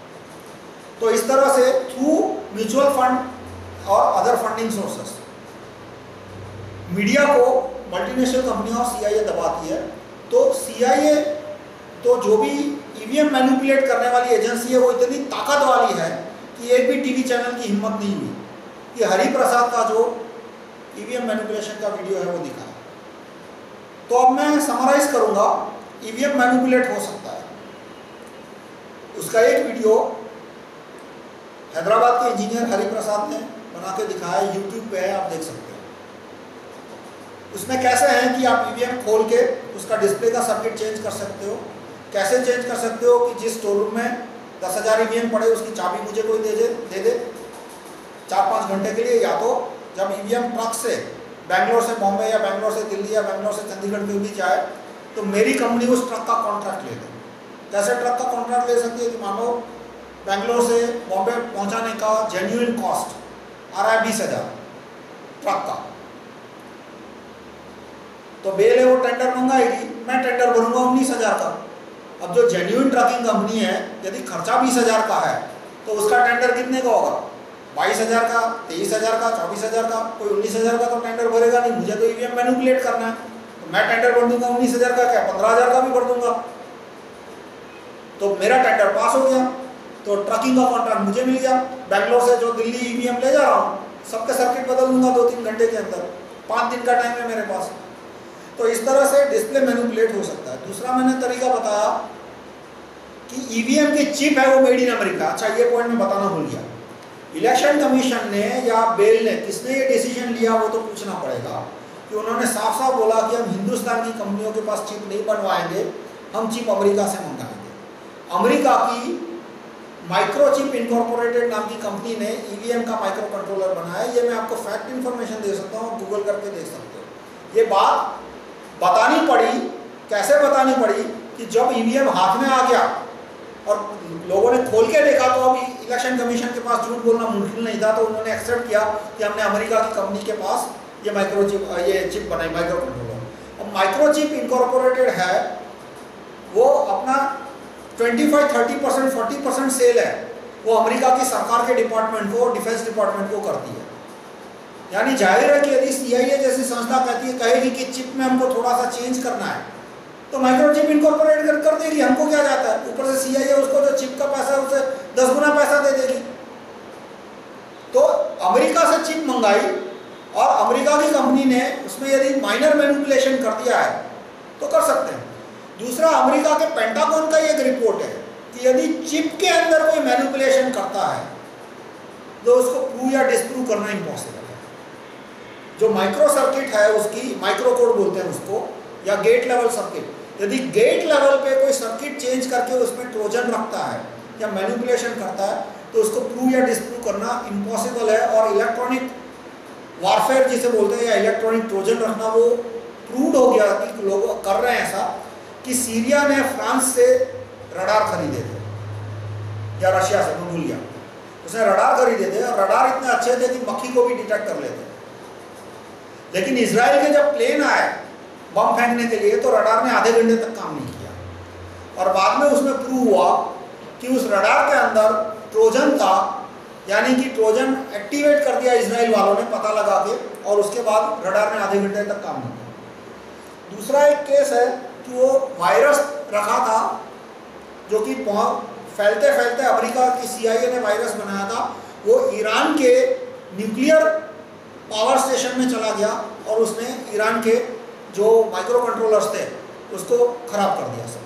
तो इस तरह से थ्रू म्यूचुअल फंड और अदर फंडिंग सोर्सेस मीडिया को मल्टीनेशनल कंपनियां और सीआईए दबाती है। तो सीआईए तो जो भी ईवीएम मैनिपुलेट करने वाली एजेंसी है वो इतनी ताकत वाली है कि एक भी टीवी चैनल की हिम्मत नहीं हुई कि हरिप्रसाद का जो ईवीएम मैनिपुलेशन का वीडियो है वो दिखाए। तो अब मैं समराइज करूंगा, ईवीएम मैनिपुलेट हो सकता है। उसका एक वीडियो हैदराबाद के इंजीनियर हरिप्रसाद ने बना के दिखाया, यूट्यूब पे है, आप देख सकते हैं। उसमें कैसे है कि आप ईवीएम खोल के उसका डिस्प्ले का सर्किट चेंज कर सकते हो। कैसे चेंज कर सकते हो कि जिस स्टोर रूम में दस हज़ार ईवीएम पड़े उसकी चाबी मुझे कोई दे दे दे दे चार पाँच घंटे के लिए, या तो जब ईवीएम ट्रक से बैंगलोर से बॉम्बे या बैंगलोर से दिल्ली या बैंगलोर से चंडीगढ़ के बीच आए तो मेरी कंपनी उस ट्रक का कॉन्ट्रैक्ट ले ले। कैसे ट्रक का कॉन्ट्रैक्ट ले सकती है कि मान लो बैंगलोर से बॉम्बे पहुंचाने का जेन्युइन कॉस्ट आ रहा है बीस हज़ार ट्रक का, तो बेल है वो टेंडर मंगाएगी, मैं टेंडर भरूंगा उन्नीस हज़ार का। अब जो जेन्युइन ट्रकिंग कंपनी है यदि खर्चा बीस हज़ार का है तो उसका टेंडर कितने का होगा? बाईस हज़ार का, तेईस हज़ार का, चौबीस हज़ार का, कोई उन्नीस हज़ार का तो टेंडर भरेगा नहीं। मुझे तो ईवीएम मैनिपुलेट करना है तो मैं टेंडर भर दूंगा उन्नीस हज़ार का, क्या पंद्रह हज़ार का भी भर दूंगा, तो मेरा टेंडर पास हो गया। तो ट्रकिंग का कॉन्ट्रैक्ट मुझे मिल गया। बैंगलोर से जो दिल्ली ईवीएम ले जा रहा हूँ सबके सर्किट बदल दूंगा दो तीन घंटे के अंदर, पाँच दिन का टाइम है मेरे पास। तो इस तरह से डिस्प्ले मैनिपुलेट हो सकता है। दूसरा मैंने तरीका बताया कि ईवीएम की चिप है वो मेड इन अमेरिका। अच्छा, ये पॉइंट मैं बताना भूल गया। इलेक्शन कमीशन ने या बेल ने किसने ये डिसीजन लिया वो तो पूछना पड़ेगा कि उन्होंने साफ साफ बोला कि हम हिंदुस्तान की कंपनियों के पास चिप नहीं बनवाएंगे, हम चिप अमेरिका से मंगाएंगे। अमेरिका की माइक्रोचिप इनकॉर्पोरेटेड नाम की कंपनी ने ईवीएम का माइक्रो कंट्रोलर बनाया। ये मैं आपको फैक्ट इन्फॉर्मेशन दे सकता हूँ, गूगल करके देख सकते हो। ये बात बतानी पड़ी, कैसे बतानी पड़ी कि जब ईवीएम हाथ में आ गया और लोगों ने खोल के देखा तो अभी इलेक्शन कमीशन के पास झूठ बोलना मुमकिन नहीं था, तो उन्होंने एक्सेप्ट किया कि हमने अमेरिका की कंपनी के पास ये माइक्रोचिप ये चिप बनाई, माइक्रो कंट्रोलर। अब माइक्रोचिप इनकॉर्पोरेटेड है, वो अपना पच्चीस तीस परसेंट चालीस परसेंट सेल है वो अमेरिका की सरकार के डिपार्टमेंट को, डिफेंस डिपार्टमेंट को करती है। यानी जाहिर है कि यदि सीआईए जैसी संस्था कहती है कहेगी कि चिप में हमको थोड़ा सा चेंज करना है, तो माइक्रोचिप इनकॉर्पोरेट कर, कर देगी, हमको क्या जाता है। ऊपर से सीआईए उसको जो चिप का पैसा है उसे दस गुना पैसा दे देगी। तो अमेरिका से चिप मंगाई और अमेरिका की कंपनी ने उसमें यदि माइनर मैनिपुलेशन कर दिया है तो कर सकते हैं। दूसरा, अमेरिका के पेंटागन का एक रिपोर्ट है कि यदि चिप के अंदर कोई मैनिपुलेशन करता है तो उसको प्रूव या डिस्प्रूव करना इम्पॉसिबल है। जो माइक्रो सर्किट है उसकी, माइक्रो कोड बोलते हैं उसको, या गेट लेवल सर्किट, यदि गेट लेवल पे कोई सर्किट चेंज करके उसमें ट्रोजन रखता है या मैनिपुलेशन करता है तो उसको प्रूव या डिस्प्रूव करना इम्पॉसिबल है। और इलेक्ट्रॉनिक वारफेयर जिसे बोलते हैं या इलेक्ट्रॉनिक ट्रोजन रखना, वो प्रूव हो गया कि लोग कर रहे हैं ऐसा, कि सीरिया ने फ्रांस से रडार खरीदे थे या रशिया से, मैं भूल गया, उसने रडार खरीदे थे और रडार इतने अच्छे थे कि मक्खी को भी डिटेक्ट कर लेते। लेकिन इजराइल के जब प्लेन आए बम फेंकने के लिए तो रडार ने आधे घंटे तक काम नहीं किया और बाद में उसमें प्रूव हुआ कि उस रडार के अंदर ट्रोजन था, यानी कि ट्रोजन एक्टिवेट कर दिया इजराइल वालों ने पता लगा के, और उसके बाद रडार ने आधे घंटे तक काम नहीं किया। दूसरा एक केस है कि वो वायरस रखा था जो कि फैलते फैलते अमेरिका की सीआईए ने वायरस बनाया था, वो ईरान के न्यूक्लियर पावर स्टेशन में चला गया और उसने ईरान के जो माइक्रो कंट्रोलर्स थे उसको खराब कर दिया सब।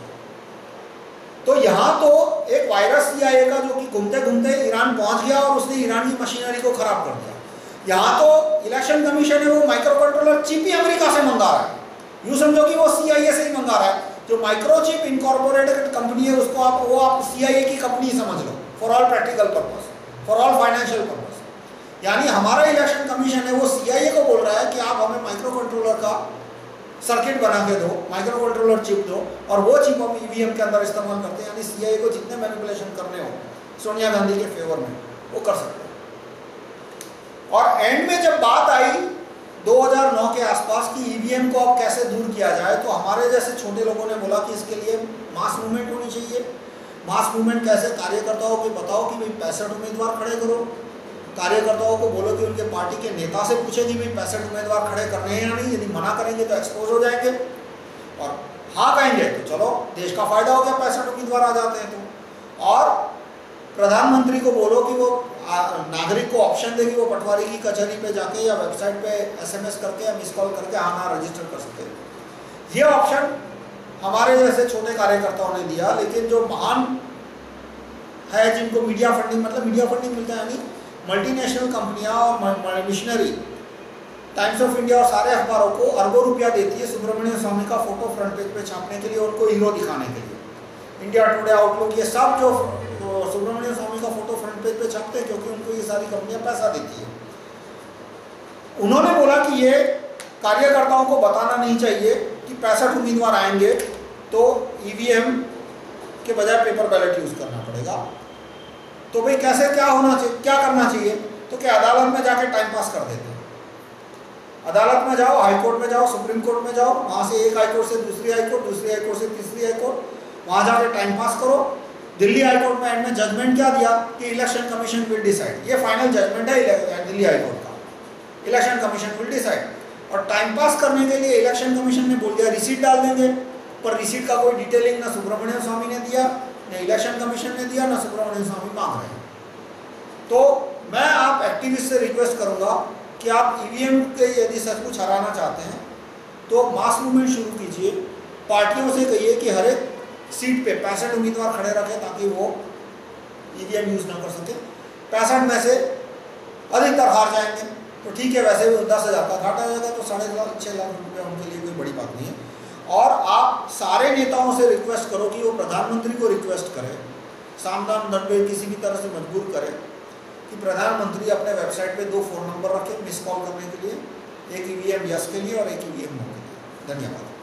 तो यहाँ तो एक वायरस सीआईए का जो कि घूमते घूमते ईरान पहुंच गया और उसने ईरान की मशीनरी को खराब कर दिया। यहाँ तो इलेक्शन कमीशन है वो माइक्रो कंट्रोलर चिप ही अमेरिका से मंगा रहा है, यूँ समझो कि वो सीआईए से ही मंगा रहा है। जो माइक्रोचिप इनकॉर्पोरेटेड कंपनी है उसको आप वो आप सीआईए की कंपनी समझ लो for all practical purpose, for all financial purpose. यानी हमारा इलेक्शन कमीशन है वो सीआईए को बोल रहा है कि आप हमें माइक्रो कंट्रोलर का सर्किट बना के दो, माइक्रो कंट्रोलर चिप दो, और वो चिप हम ईवीएम के अंदर इस्तेमाल करते हैं। यानी सीआईए को जितने मैनिपुलेशन करने हो सोनिया गांधी के फेवर में वो कर सकते हैं। और एंड में जब बात आई दो हज़ार नौ के आसपास की ईवीएम को अब कैसे दूर किया जाए, तो हमारे जैसे छोटे लोगों ने बोला कि इसके लिए मास मूवमेंट होनी चाहिए। मास मूवमेंट कैसे? कार्यकर्ताओं को बताओ कि भाई पैंसठ उम्मीदवार खड़े करो, कार्यकर्ताओं को बोलो कि उनके पार्टी के नेता से पूछे कि भाई पैंसठ उम्मीदवार खड़े करने हैं या नहीं, यदि मना करेंगे तो एक्सपोज हो जाएंगे, और हाँ कहेंगे तो चलो देश का फायदा हो गया, पैंसठ उम्मीदवार आ जाते हैं तो। और प्रधानमंत्री को बोलो कि वो नागरिक को ऑप्शन दे कि वो पटवारी की कचहरी पे जाके या वेबसाइट पे एसएमएस करके या मिस कॉल करके हाँ ना रजिस्टर कर सकते हैं। ये ऑप्शन हमारे जैसे छोटे कार्यकर्ताओं ने दिया, लेकिन जो महान है जिनको मीडिया फंडिंग, मतलब मीडिया फंडिंग मिलता है, यानी मल्टीनेशनल कंपनियां और मिशनरी टाइम्स ऑफ इंडिया और सारे अखबारों को अरबों रुपया देती है सुब्रमण्यम स्वामी का फोटो फ्रंट पेज पे छापने के लिए, उनको हीरो दिखाने के लिए। इंडिया टुडे, आउटलुक, ये सब जो सुब्रमण्यम स्वामी का फोटो फ्रंट पेज पे छापते हैं क्योंकि उनको ये सारी कंपनियां पैसा देती है। उन्होंने बोला कि ये कार्यकर्ताओं को बताना नहीं चाहिए कि पैंसठ उम्मीदवार आएंगे तो ईवीएम के बजाय पेपर बैलेट यूज करना पड़ेगा। तो भाई कैसे क्या होना चाहिए, क्या करना चाहिए? तो क्या अदालत में जाके टाइम पास कर देते हैं। अदालत में जाओ, हाई कोर्ट में जाओ, सुप्रीम कोर्ट में जाओ, वहाँ से एक हाई कोर्ट से दूसरी हाई कोर्ट, दूसरी हाई कोर्ट से तीसरी हाई कोर्ट, वहाँ जाके टाइम पास करो। दिल्ली हाई कोर्ट में एंड में जजमेंट क्या दिया कि इलेक्शन कमीशन विल डिसाइड। ये फाइनल जजमेंट है दिल्ली हाई कोर्ट का, इलेक्शन कमीशन विल डिसाइड। और टाइम पास करने के लिए इलेक्शन कमीशन ने बोल दिया रिसीट डाल देंगे, पर रिसीट का कोई डिटेलिंग ना सुब्रमण्यम स्वामी ने दिया, न इलेक्शन कमीशन ने दिया, ना सुब्रमण्यम स्वामी मांग रहे हैं। तो मैं आप एक्टिविस्ट से रिक्वेस्ट करूंगा कि आप ईवीएम के यदि सच कुछ हराना चाहते हैं तो मास मूवमेंट शुरू कीजिए। पार्टियों से कहिए कि हर एक सीट पे पैंसठ उम्मीदवार खड़े रखें ताकि वो ईवीएम यूज ना कर सके। पैंसठ में से अधिकतर हार जाएंगे तो ठीक है, वैसे भी दस हज़ार का घाटा आ जाएगा तो साढ़े छः लाख रुपये उनके लिए कोई बड़ी बात नहीं है। और आप सारे नेताओं से रिक्वेस्ट करो कि वो प्रधानमंत्री को रिक्वेस्ट करें, सामदाम दंड किसी भी तरह से मजबूर करें कि प्रधानमंत्री अपने वेबसाइट पे दो फ़ोन नंबर रखें मिस कॉल करने के लिए, एक ईवीएम यस के लिए और एक ईवीएम नो के लिए। धन्यवाद।